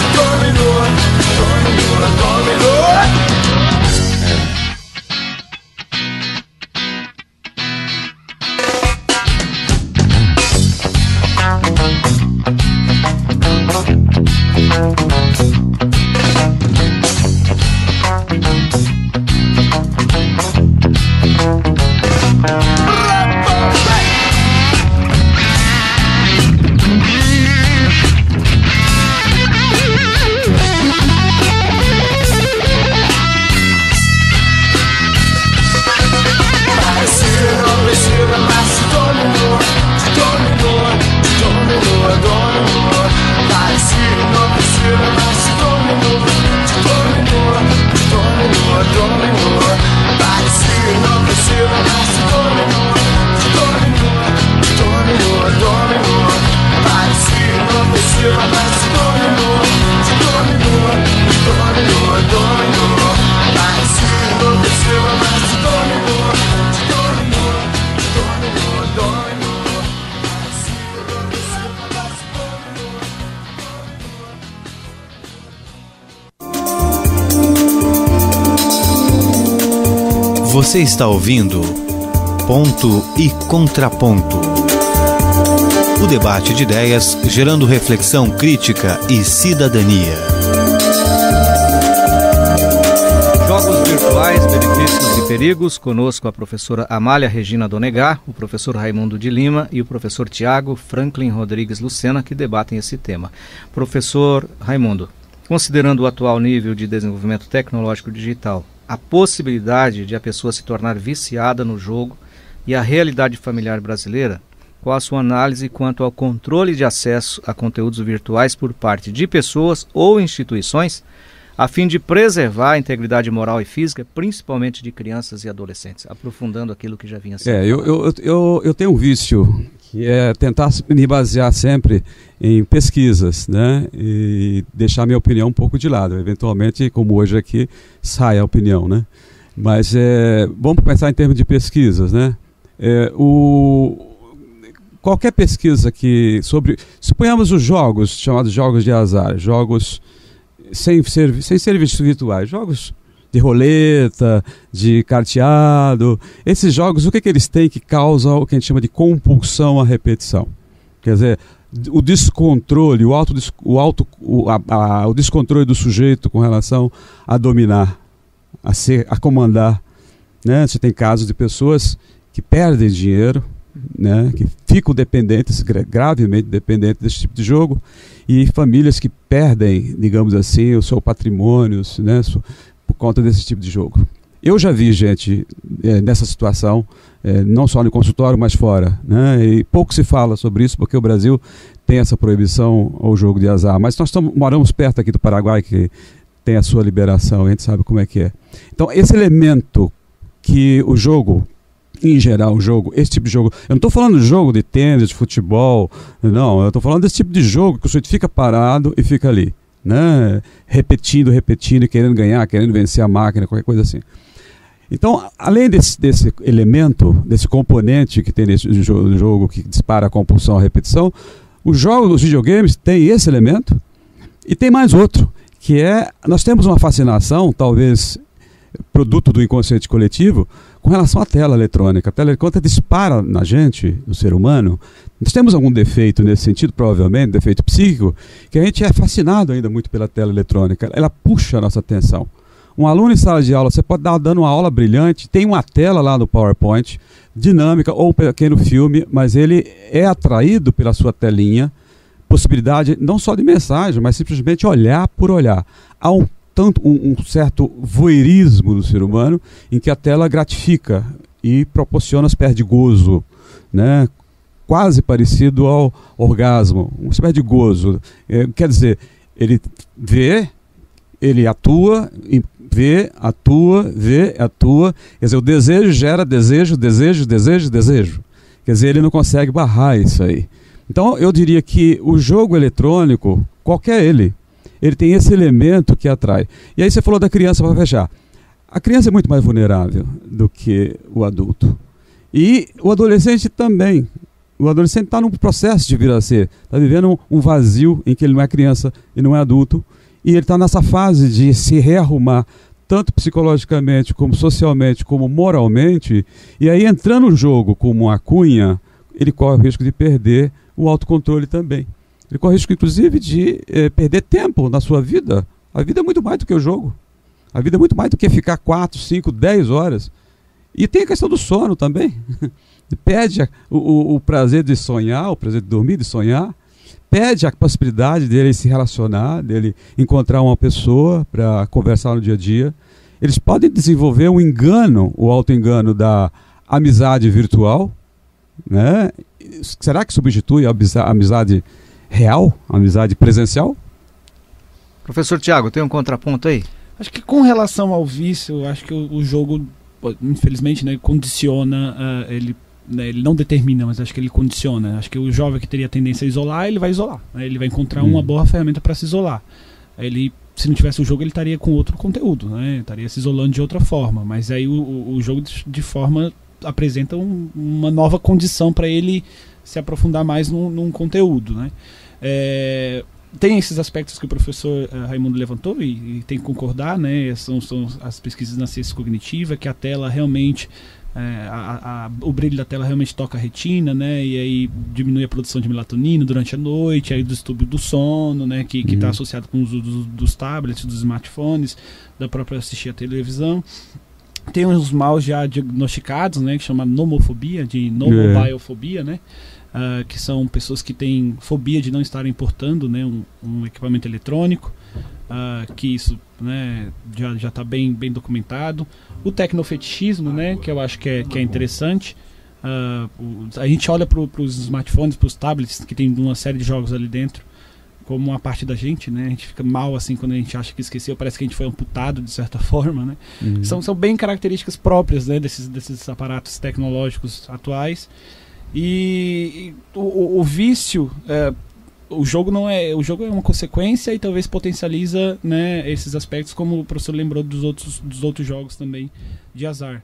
Você está ouvindo Ponto e Contraponto. O debate de ideias gerando reflexão crítica e cidadania. Jogos virtuais, benefícios e perigos. Conosco a professora Amália Regina Donegar, o professor Raimundo de Lima e o professor Tiago Franklin Rodrigues Lucena, que debatem esse tema. Professor Raimundo, considerando o atual nível de desenvolvimento tecnológico digital, a possibilidade de a pessoa se tornar viciada no jogo e a realidade familiar brasileira, qual a sua análise quanto ao controle de acesso a conteúdos virtuais por parte de pessoas ou instituições, a fim de preservar a integridade moral e física, principalmente de crianças e adolescentes, aprofundando aquilo que já vinha sendo. Eu tenho um vício, que é tentar me basear sempre em pesquisas, né? E deixar minha opinião um pouco de lado. Eventualmente, como hoje aqui, sai a opinião, né? Mas vamos pensar em termos de pesquisas, né? Qualquer pesquisa que suponhamos os jogos, chamados jogos de azar, jogos sem serviços virtuais, jogos de roleta, de carteado, esses jogos, o que eles têm que causam o que a gente chama de compulsão à repetição? Quer dizer, o descontrole, o descontrole do sujeito com relação a dominar, a comandar, né? Você tem casos de pessoas que perdem dinheiro, né? Que ficam dependentes, gravemente dependentes desse tipo de jogo, e famílias que perdem, digamos assim, o seu patrimônio, né? Por conta desse tipo de jogo. Eu já vi gente nessa situação, não só no consultório, mas fora, né? E pouco se fala sobre isso, porque o Brasil tem essa proibição ao jogo de azar. Mas nós moramos perto aqui do Paraguai, que tem a sua liberação, a gente sabe como é que é. Então, esse elemento que o jogo, em geral, esse tipo de jogo, eu não estou falando de jogo de tênis, de futebol, não, eu estou falando desse tipo de jogo que o sujeito fica parado e fica ali, né? Repetindo, querendo ganhar, querendo vencer a máquina, qualquer coisa assim. Então, além desse elemento, desse componente que tem nesse jogo que dispara a compulsão à repetição, os videogames têm esse elemento e tem mais outro, que nós temos uma fascinação, talvez produto do inconsciente coletivo, com relação à tela eletrônica. A tela eletrônica dispara na gente, no ser humano. Nós temos algum defeito nesse sentido, provavelmente, defeito psíquico, que a gente é fascinado ainda muito pela tela eletrônica. Ela puxa a nossa atenção. Um aluno em sala de aula, você pode estar dando uma aula brilhante, tem uma tela lá no PowerPoint, dinâmica ou um pequeno filme, mas ele é atraído pela sua telinha, possibilidade não só de mensagem, mas simplesmente olhar por olhar. Há um certo voyeurismo do ser humano em que a tela gratifica e proporciona uma espécie de gozo, né? Quase parecido ao orgasmo, uma espécie de gozo. Quer dizer, ele vê, ele atua, vê, atua, vê, atua. Quer dizer, o desejo gera desejo, desejo, desejo, desejo. Quer dizer, ele não consegue barrar isso aí. Então, eu diria que o jogo eletrônico, qualquer ele tem esse elemento que atrai. E aí você falou da criança, para fechar. A criança é muito mais vulnerável do que o adulto. E o adolescente também. O adolescente está num processo de vir a ser. Está vivendo um vazio em que ele não é criança e não é adulto. E ele está nessa fase de se rearrumar, tanto psicologicamente, como socialmente, como moralmente. E aí, entrando no jogo como uma cunha, ele corre o risco de perder o autocontrole também. Ele corre o risco, inclusive, de perder tempo na sua vida. A vida é muito mais do que o jogo. A vida é muito mais do que ficar 4, 5, 10 horas. E tem a questão do sono também. Pede o prazer de sonhar, o prazer de dormir, de sonhar. Pede a possibilidade dele se relacionar, dele encontrar uma pessoa para conversar no dia a dia. Eles podem desenvolver um engano, o auto-engano da amizade virtual, né? Será que substitui a amizade real, a amizade presencial? Professor Tiago, tem um contraponto aí? Acho que com relação ao vício, acho que o jogo, infelizmente, né, condiciona, ele não determina, mas acho que ele condiciona. Acho que o jovem que teria tendência a isolar, ele vai isolar, né? Ele vai encontrar uma boa ferramenta para se isolar. Ele, se não tivesse o jogo, ele estaria com outro conteúdo, né? Estaria se isolando de outra forma. Mas aí o jogo de forma apresenta uma nova condição para ele se aprofundar mais num conteúdo, né? Tem esses aspectos que o professor Raimundo levantou e tem que concordar, né? São as pesquisas na ciência cognitiva, que a tela realmente, o brilho da tela realmente toca a retina, né? E aí diminui a produção de melatonina durante a noite, aí o distúrbio do sono, né? Que está associado com o uso dos tablets, dos smartphones, da própria assistir à televisão. Tem uns maus já diagnosticados, né? Que chama nomofobia, de nomobiofobia, né? Que são pessoas que têm fobia de não estarem portando, né, um equipamento eletrônico, que isso, né, já está bem documentado. O tecnofetichismo, né, que eu acho que é interessante. A gente olha para os smartphones, para os tablets, que tem uma série de jogos ali dentro, como uma parte da gente, né? A gente fica mal assim quando a gente acha que esqueceu, parece que a gente foi amputado de certa forma, né? São bem características próprias, né, desses aparatos tecnológicos atuais. E o vício, o jogo é uma consequência e talvez potencializa, né, esses aspectos, como o professor lembrou dos outros jogos também de azar.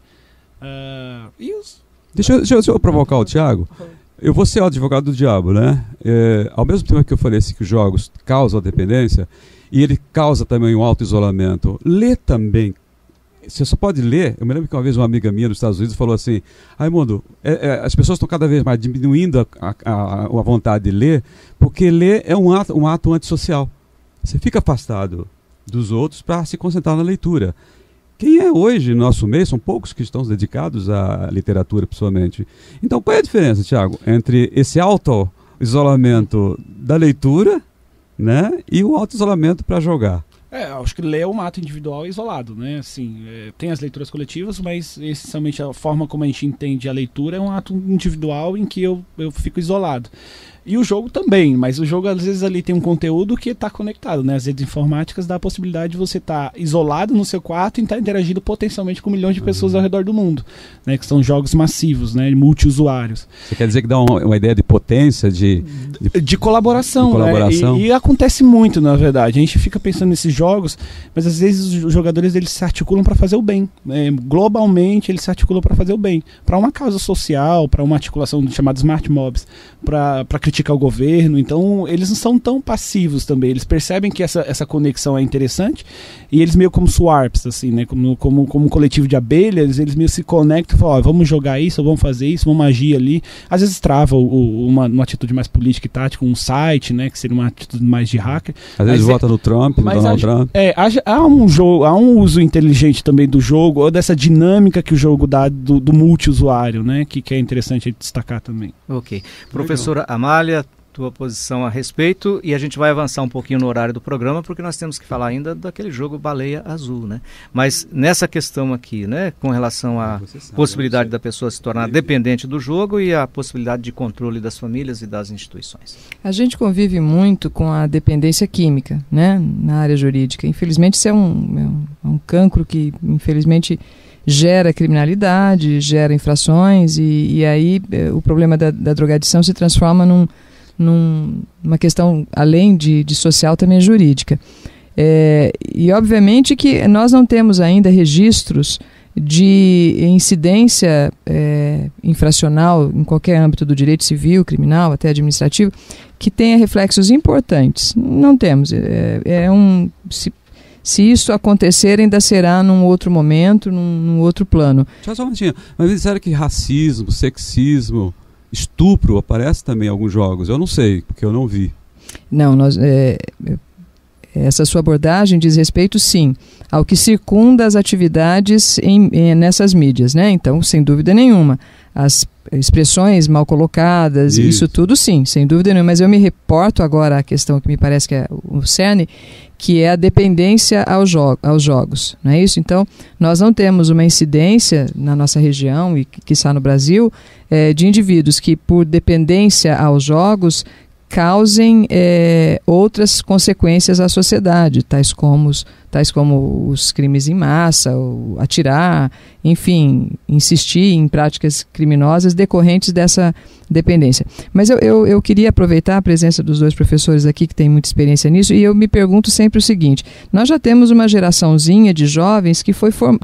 Deixa eu provocar o Thiago. Eu vou ser o advogado do diabo, né? Ao mesmo tempo que eu falei assim, que os jogos causam a dependência, e ele causa também um auto-isolamento, ler também. Você só pode ler. Eu me lembro que uma vez uma amiga minha nos Estados Unidos falou assim: Raimundo, as pessoas estão cada vez mais diminuindo a vontade de ler, porque ler é um ato antissocial. Você fica afastado dos outros para se concentrar na leitura. Quem é hoje no nosso meio, são poucos que estão dedicados à literatura, principalmente. Então, qual é a diferença, Thiago, entre esse auto-isolamento da leitura, né, e o auto-isolamento para jogar? Acho que ler é um ato individual e isolado, né? Assim, tem as leituras coletivas, mas essencialmente a forma como a gente entende a leitura é um ato individual em que eu fico isolado. E o jogo também, mas o jogo às vezes ali tem um conteúdo que está conectado, né? As redes informáticas dá a possibilidade de você estar isolado no seu quarto e estar interagindo potencialmente com milhões de pessoas ao redor do mundo, né? Que são jogos massivos, né? Multiusuários. Você quer dizer que dá uma ideia de potência, de colaboração, colaboração. Né? E acontece muito, na verdade. A gente fica pensando nesses jogos, mas às vezes os jogadores eles se articulam para fazer o bem, né? Globalmente eles se articulam para fazer o bem, para uma causa social, para uma articulação chamada smart mobs, para criticar o governo. Então eles não são tão passivos também, eles percebem que essa conexão é interessante e eles meio como swarps, assim, né, como um coletivo de abelhas, eles meio se conectam e falam, vamos jogar isso, vamos fazer isso, vamos agir ali. Às vezes trava uma atitude mais política e tática, um site, né, que seria uma atitude mais de hacker. Às vezes vota no Trump, no Donald Trump. Há um uso inteligente também do jogo, ou dessa dinâmica que o jogo dá do multiusuário, né, que é interessante destacar também. Ok. Professora Amália, tua posição a respeito, e a gente vai avançar um pouquinho no horário do programa, porque nós temos que falar ainda daquele jogo Baleia Azul, né? Mas nessa questão aqui, né, com relação à possibilidade da pessoa se tornar dependente do jogo e a possibilidade de controle das famílias e das instituições. A gente convive muito com a dependência química, né, na área jurídica. Infelizmente, isso é um cancro que, infelizmente, gera criminalidade, gera infrações, e aí o problema da drogadição se transforma numa questão, além de social, também jurídica. E obviamente que nós não temos ainda registros de incidência infracional em qualquer âmbito do direito civil, criminal, até administrativo, que tenha reflexos importantes. Não temos. Se isso acontecer, ainda será num outro momento, num outro plano. Só um minutinho. Mas eles disseram que racismo, sexismo, estupro aparece também em alguns jogos. Eu não sei, porque eu não vi. Não, essa sua abordagem diz respeito, sim, ao que circunda as atividades nessas mídias, né? Então, sem dúvida nenhuma, as expressões mal colocadas, isso tudo sim, sem dúvida nenhuma. Mas eu me reporto agora à questão que me parece que é o cerne, que é a dependência aos jogos, não é isso? Então, nós não temos uma incidência na nossa região, e quiçá no Brasil, de indivíduos que, por dependência aos jogos, causem outras consequências à sociedade, tais como os crimes em massa, ou atirar, enfim, insistir em práticas criminosas decorrentes dessa dependência. Mas eu queria aproveitar a presença dos dois professores aqui que têm muita experiência nisso, e eu me pergunto sempre o seguinte: nós já temos uma geraçãozinha de jovens que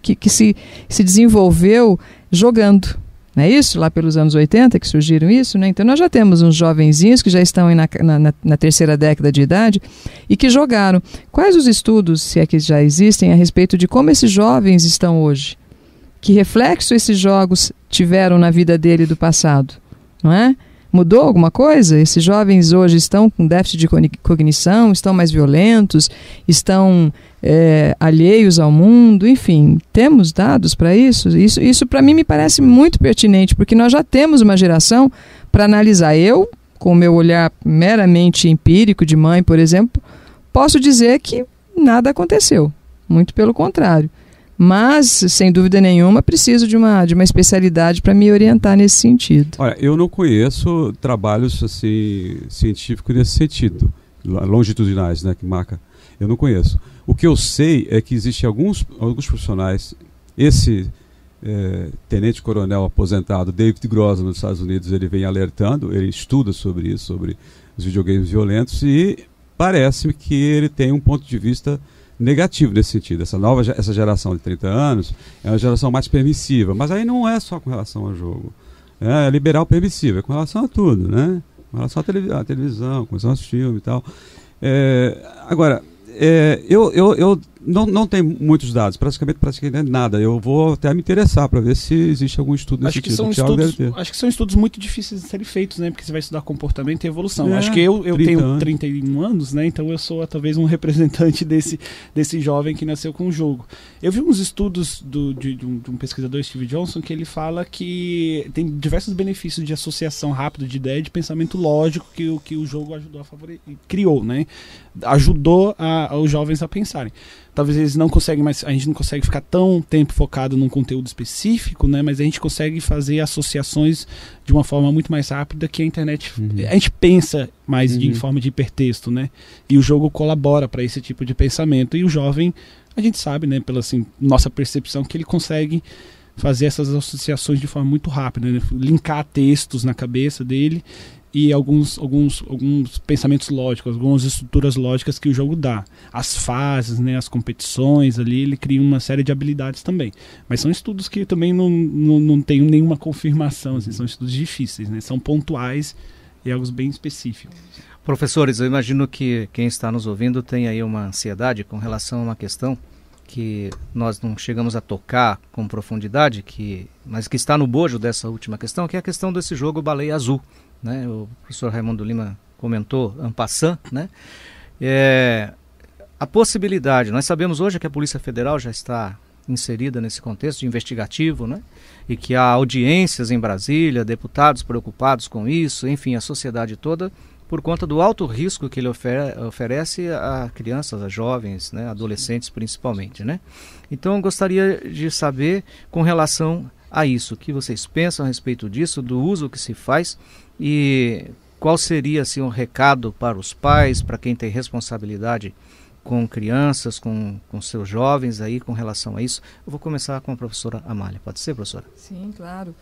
se desenvolveu jogando. Não é isso? Lá pelos anos 80 que surgiram isso, né? Então nós já temos uns jovenzinhos que já estão na terceira década de idade e que jogaram. Quais os estudos, se é que já existem, a respeito de como esses jovens estão hoje? Que reflexo esses jogos tiveram na vida dele do passado? Não é? Mudou alguma coisa? Esses jovens hoje estão com déficit de cognição, estão mais violentos, estão alheios ao mundo, enfim, temos dados para isso? Isso para mim me parece muito pertinente, porque nós já temos uma geração para analisar. Eu, com o meu olhar meramente empírico de mãe, por exemplo, posso dizer que nada aconteceu, muito pelo contrário. Mas, sem dúvida nenhuma, preciso de uma especialidade para me orientar nesse sentido. Olha, eu não conheço trabalhos assim, científicos nesse sentido, longitudinais, né, que marca. Eu não conheço. O que eu sei é que existem alguns profissionais. Esse tenente-coronel aposentado, David Grossman, nos Estados Unidos, ele vem alertando, ele estuda sobre isso, sobre os videogames violentos, e parece-me que ele tem um ponto de vista negativo nesse sentido. Essa geração de 30 anos é uma geração mais permissiva, mas aí não é só com relação ao jogo, é liberal permissivo, é com relação a tudo, né? Com relação à televisão, com relação aos filmes e tal. Agora, eu não tenho muitos dados, praticamente nada. Eu vou até me interessar para ver se existe algum estudo nesse sentido. Acho que são estudos muito difíceis de serem feitos, né? Porque você vai estudar comportamento e evolução. Acho que eu tenho 31 anos, né? Então eu sou talvez um representante desse jovem que nasceu com o jogo. Eu vi uns estudos de um pesquisador, Steve Johnson, que ele fala que tem diversos benefícios de associação rápida de ideia, de pensamento lógico que o jogo ajudou a favorecer, criou, né? Ajudou os jovens a pensarem. Talvez eles não conseguem mais, a gente não consegue ficar tão tempo focado num conteúdo específico, né? Mas a gente consegue fazer associações de uma forma muito mais rápida que a internet. A gente pensa mais em forma de hipertexto, né? E o jogo colabora para esse tipo de pensamento. E o jovem, a gente sabe, né? Pela nossa percepção, que ele consegue fazer essas associações de forma muito rápida, né? Linkar textos na cabeça dele e alguns pensamentos lógicos, algumas estruturas lógicas que o jogo dá. As fases, né, as competições ali, ele cria uma série de habilidades também. Mas são estudos que também não tem nenhuma confirmação, assim, são estudos difíceis, né, são pontuais e algo bem específico. Professores, eu imagino que quem está nos ouvindo tem aí uma ansiedade com relação a uma questão que nós não chegamos a tocar com profundidade, mas que está no bojo dessa última questão, que é a questão desse jogo Baleia Azul. Né? O professor Raimundo Lima comentou en passant, né? A possibilidade, nós sabemos hoje que a Polícia Federal já está inserida nesse contexto investigativo, né? E que há audiências em Brasília, deputados preocupados com isso, enfim, a sociedade toda por conta do alto risco que ele oferece a crianças, a jovens, né, adolescentes principalmente, né? Então eu gostaria de saber com relação a isso, o que vocês pensam a respeito disso, do uso que se faz e qual seria assim, um recado para os pais, para quem tem responsabilidade com crianças, com seus jovens aí com relação a isso. Eu vou começar com a professora Amália. Pode ser, professora? Sim, claro.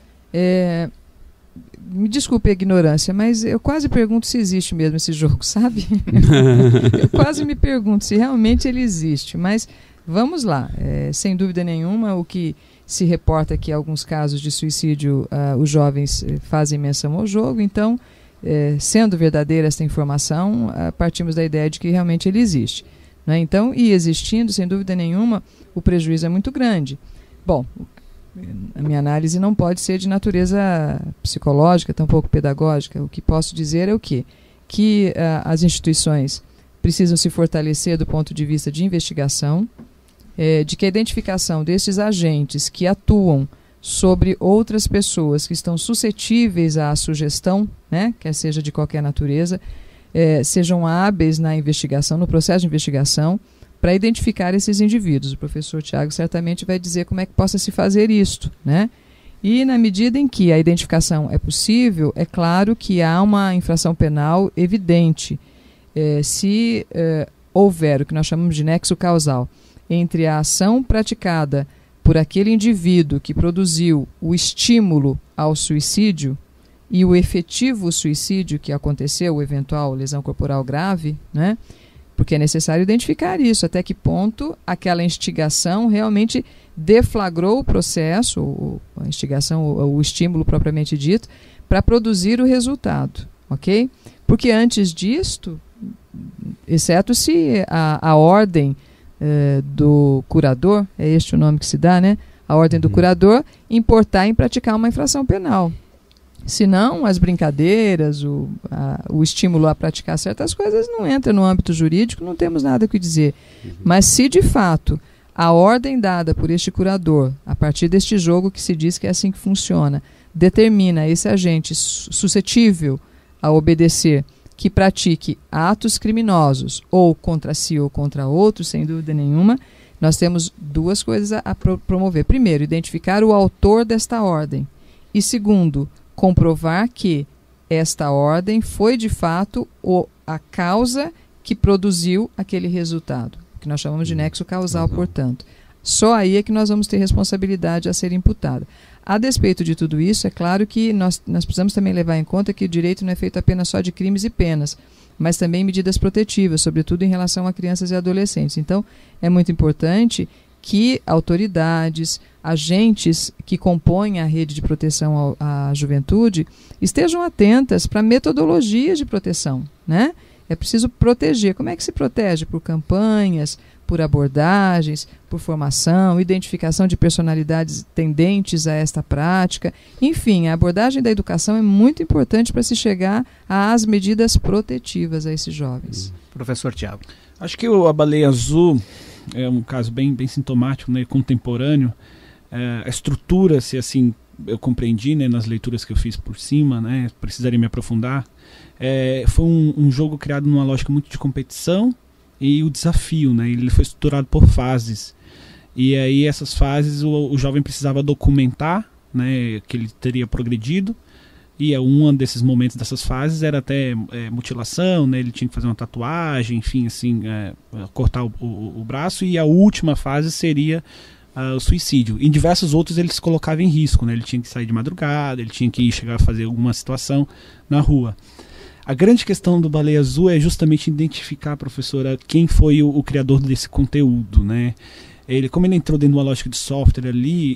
Me desculpe a ignorância, mas eu quase pergunto se existe mesmo esse jogo, sabe? Eu quase me pergunto se realmente ele existe, mas vamos lá. Sem dúvida nenhuma, o que se reporta é que em alguns casos de suicídio os jovens fazem menção ao jogo, então, sendo verdadeira essa informação, partimos da ideia de que realmente ele existe. Né? Então, e existindo, sem dúvida nenhuma, o prejuízo é muito grande. Bom, a minha análise não pode ser de natureza psicológica, tampouco pedagógica. O que posso dizer é o quê? Que as instituições precisam se fortalecer do ponto de vista de investigação, de que a identificação desses agentes que atuam sobre outras pessoas que estão suscetíveis à sugestão, né, quer seja de qualquer natureza, sejam hábeis na investigação, no processo de investigação, para identificar esses indivíduos. O professor Tiago certamente vai dizer como é que possa se fazer isto, né? E na medida em que a identificação é possível, é claro que há uma infração penal evidente. Se houver o que nós chamamos de nexo causal entre a ação praticada por aquele indivíduo que produziu o estímulo ao suicídio e o efetivo suicídio que aconteceu, o eventual lesão corporal grave, né? Porque é necessário identificar isso, até que ponto aquela instigação realmente deflagrou o processo, a instigação, o estímulo propriamente dito, para produzir o resultado, ok? Porque antes disto, exceto se a ordem do curador, é este o nome que se dá, né? A ordem do curador importar em praticar uma infração penal. Senão, as brincadeiras, o estímulo a praticar certas coisas não entra no âmbito jurídico, não temos nada o que dizer. Mas se, de fato, a ordem dada por este curador, a partir deste jogo que se diz que é assim que funciona, determina esse agente suscetível a obedecer que pratique atos criminosos ou contra si ou contra outros, sem dúvida nenhuma, nós temos duas coisas a promover. Primeiro, identificar o autor desta ordem. E segundo, comprovar que esta ordem foi de fato a causa que produziu aquele resultado, que nós chamamos de nexo causal, portanto. Só aí é que nós vamos ter responsabilidade a ser imputada. A despeito de tudo isso, é claro que nós precisamos também levar em conta que o direito não é feito apenas só de crimes e penas, mas também medidas protetivas, sobretudo em relação a crianças e adolescentes. Então, é muito importante que autoridades, agentes que compõem a rede de proteção à juventude estejam atentas para metodologias de proteção, né? É preciso proteger. Como é que se protege? Por campanhas, por abordagens, por formação, identificação de personalidades tendentes a esta prática. Enfim, a abordagem da educação é muito importante para se chegar às medidas protetivas a esses jovens. Professor Tiago. Acho que a baleia azul é um caso bem contemporâneo, né, contemporâneo. A estrutura, se assim eu compreendi, né, nas leituras que eu fiz por cima, né, precisaria me aprofundar, foi um jogo criado numa lógica muito de competição e o desafio, né, ele foi estruturado por fases. E aí essas fases o jovem precisava documentar, né, que ele teria progredido. E um desses momentos dessas fases era até mutilação, né? Ele tinha que fazer uma tatuagem, enfim, assim, cortar o braço. E a última fase seria o suicídio. Em diversos outros ele se colocava em risco, né? Ele tinha que sair de madrugada, ele tinha que chegar a fazer alguma situação na rua. A grande questão do Baleia Azul é justamente identificar, professora, quem foi o criador desse conteúdo, né? Como ele entrou dentro de uma lógica de software ali,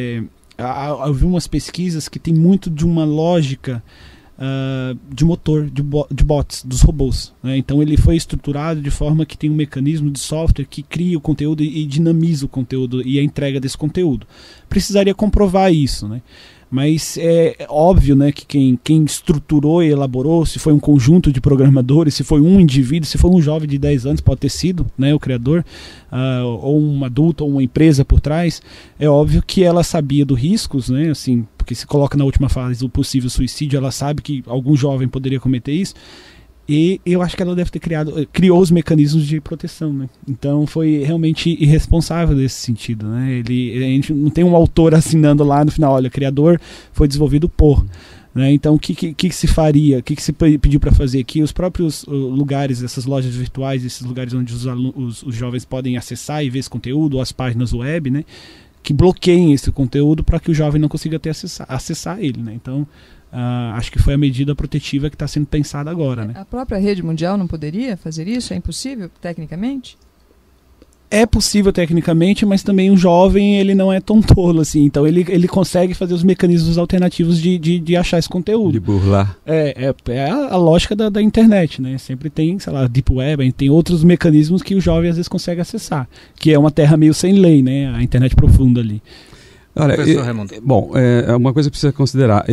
eu vi umas pesquisas que tem muito de uma lógica de motor, de bots, dos robôs, né? Então ele foi estruturado de forma que tem um mecanismo de software que cria o conteúdo e dinamiza o conteúdo e a entrega desse conteúdo. Precisaria comprovar isso, né? Mas é óbvio, né, que quem estruturou e elaborou, se foi um conjunto de programadores, se foi um indivíduo, se foi um jovem de 10 anos, pode ter sido, né, o criador, ou um adulto, ou uma empresa por trás, é óbvio que ela sabia dos riscos, né, assim, porque se coloca na última fase o possível suicídio, ela sabe que algum jovem poderia cometer isso, E eu acho que ela deve ter criou os mecanismos de proteção, né? Então foi realmente irresponsável nesse sentido, né? A gente não tem um autor assinando lá no final, olha, o criador foi desenvolvido por, né? Então o que se faria, o que se pediu para fazer aqui? Os próprios lugares, essas lojas virtuais, esses lugares onde os jovens podem acessar e ver esse conteúdo, ou as páginas web, né? Que bloqueiem esse conteúdo para que o jovem não consiga acessar ele, né? Então acho que foi a medida protetiva que está sendo pensada agora, né? A própria rede mundial não poderia fazer isso? É impossível, tecnicamente? É possível tecnicamente, mas também o jovem ele não é tão tolo assim, então ele consegue fazer os mecanismos alternativos de achar esse conteúdo. De burlar. É a lógica da internet, né? Sempre tem, sei lá, Deep Web, tem outros mecanismos que o jovem às vezes consegue acessar, que é uma terra meio sem lei, né? A internet profunda ali. Olha, bom, uma coisa que precisa considerar,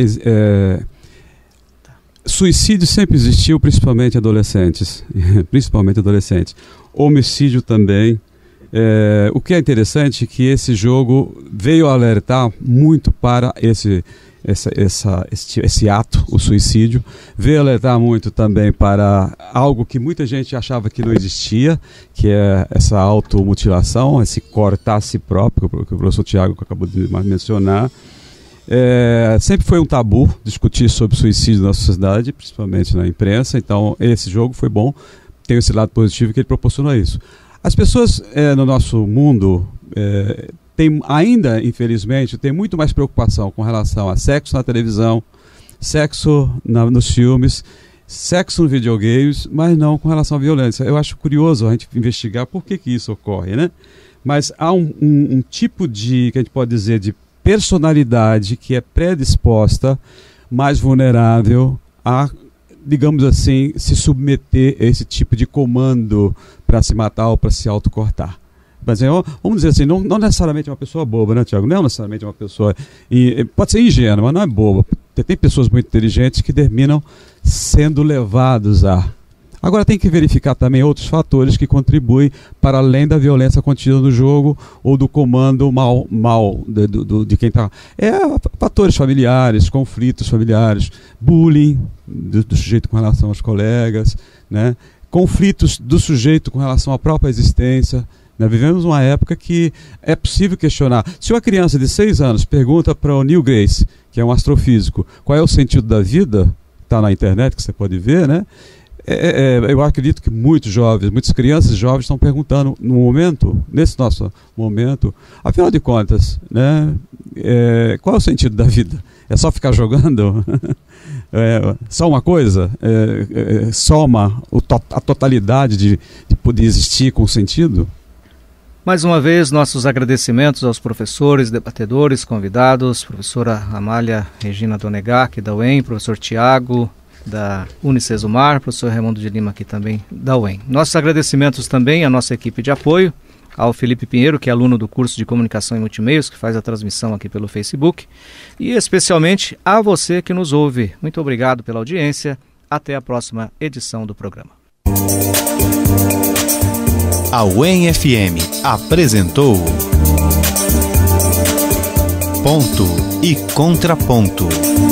suicídio sempre existiu, principalmente adolescentes, homicídio também. O que é interessante é que esse jogo veio alertar muito para esse ato, o suicídio, veio alertar muito também para algo que muita gente achava que não existia, que é essa automutilação, esse cortar a si próprio, que o professor Tiago acabou de mencionar. Sempre foi um tabu discutir sobre suicídio na sociedade, principalmente na imprensa, então esse jogo foi bom, tem esse lado positivo que ele proporcionou isso. As pessoas no nosso mundo ainda, infelizmente, tem muito mais preocupação com relação a sexo na televisão, sexo nos filmes, sexo nos videogames, mas não com relação à violência. Eu acho curioso a gente investigar por que isso ocorre, né? Mas há um tipo de, que a gente pode dizer, de personalidade que é predisposta, mais vulnerável a, digamos assim, se submeter a esse tipo de comando para se matar ou para se autocortar. Mas vamos dizer assim, não necessariamente uma pessoa boba, né, Tiago? Não necessariamente uma pessoa... pode ser ingênua, mas não é boba. Tem pessoas muito inteligentes que terminam sendo levados a... Agora tem que verificar também outros fatores que contribuem para além da violência contida no jogo ou do comando mal de quem está... Fatores familiares, conflitos familiares, bullying do sujeito com relação aos colegas, né? Conflitos do sujeito com relação à própria existência. Nós vivemos uma época que é possível questionar. Se uma criança de 6 anos pergunta para o Neil Grace, que é um astrofísico, qual é o sentido da vida, está na internet que você pode ver, né? Eu acredito que muitas crianças jovens estão perguntando nesse nosso momento, afinal de contas, né? Qual é o sentido da vida? É só ficar jogando? Só uma coisa? Soma a totalidade de poder existir com sentido? Mais uma vez, nossos agradecimentos aos professores, debatedores, convidados, professora Amália Regina Donegac, da UEM, professor Tiago, da Unicesumar, professor Raimundo de Lima, aqui também da UEM. Nossos agradecimentos também à nossa equipe de apoio, ao Felipe Pinheiro, que é aluno do curso de Comunicação e Multimeios, que faz a transmissão aqui pelo Facebook, e especialmente a você que nos ouve. Muito obrigado pela audiência. Até a próxima edição do programa. A UEM FM apresentou Ponto e Contraponto.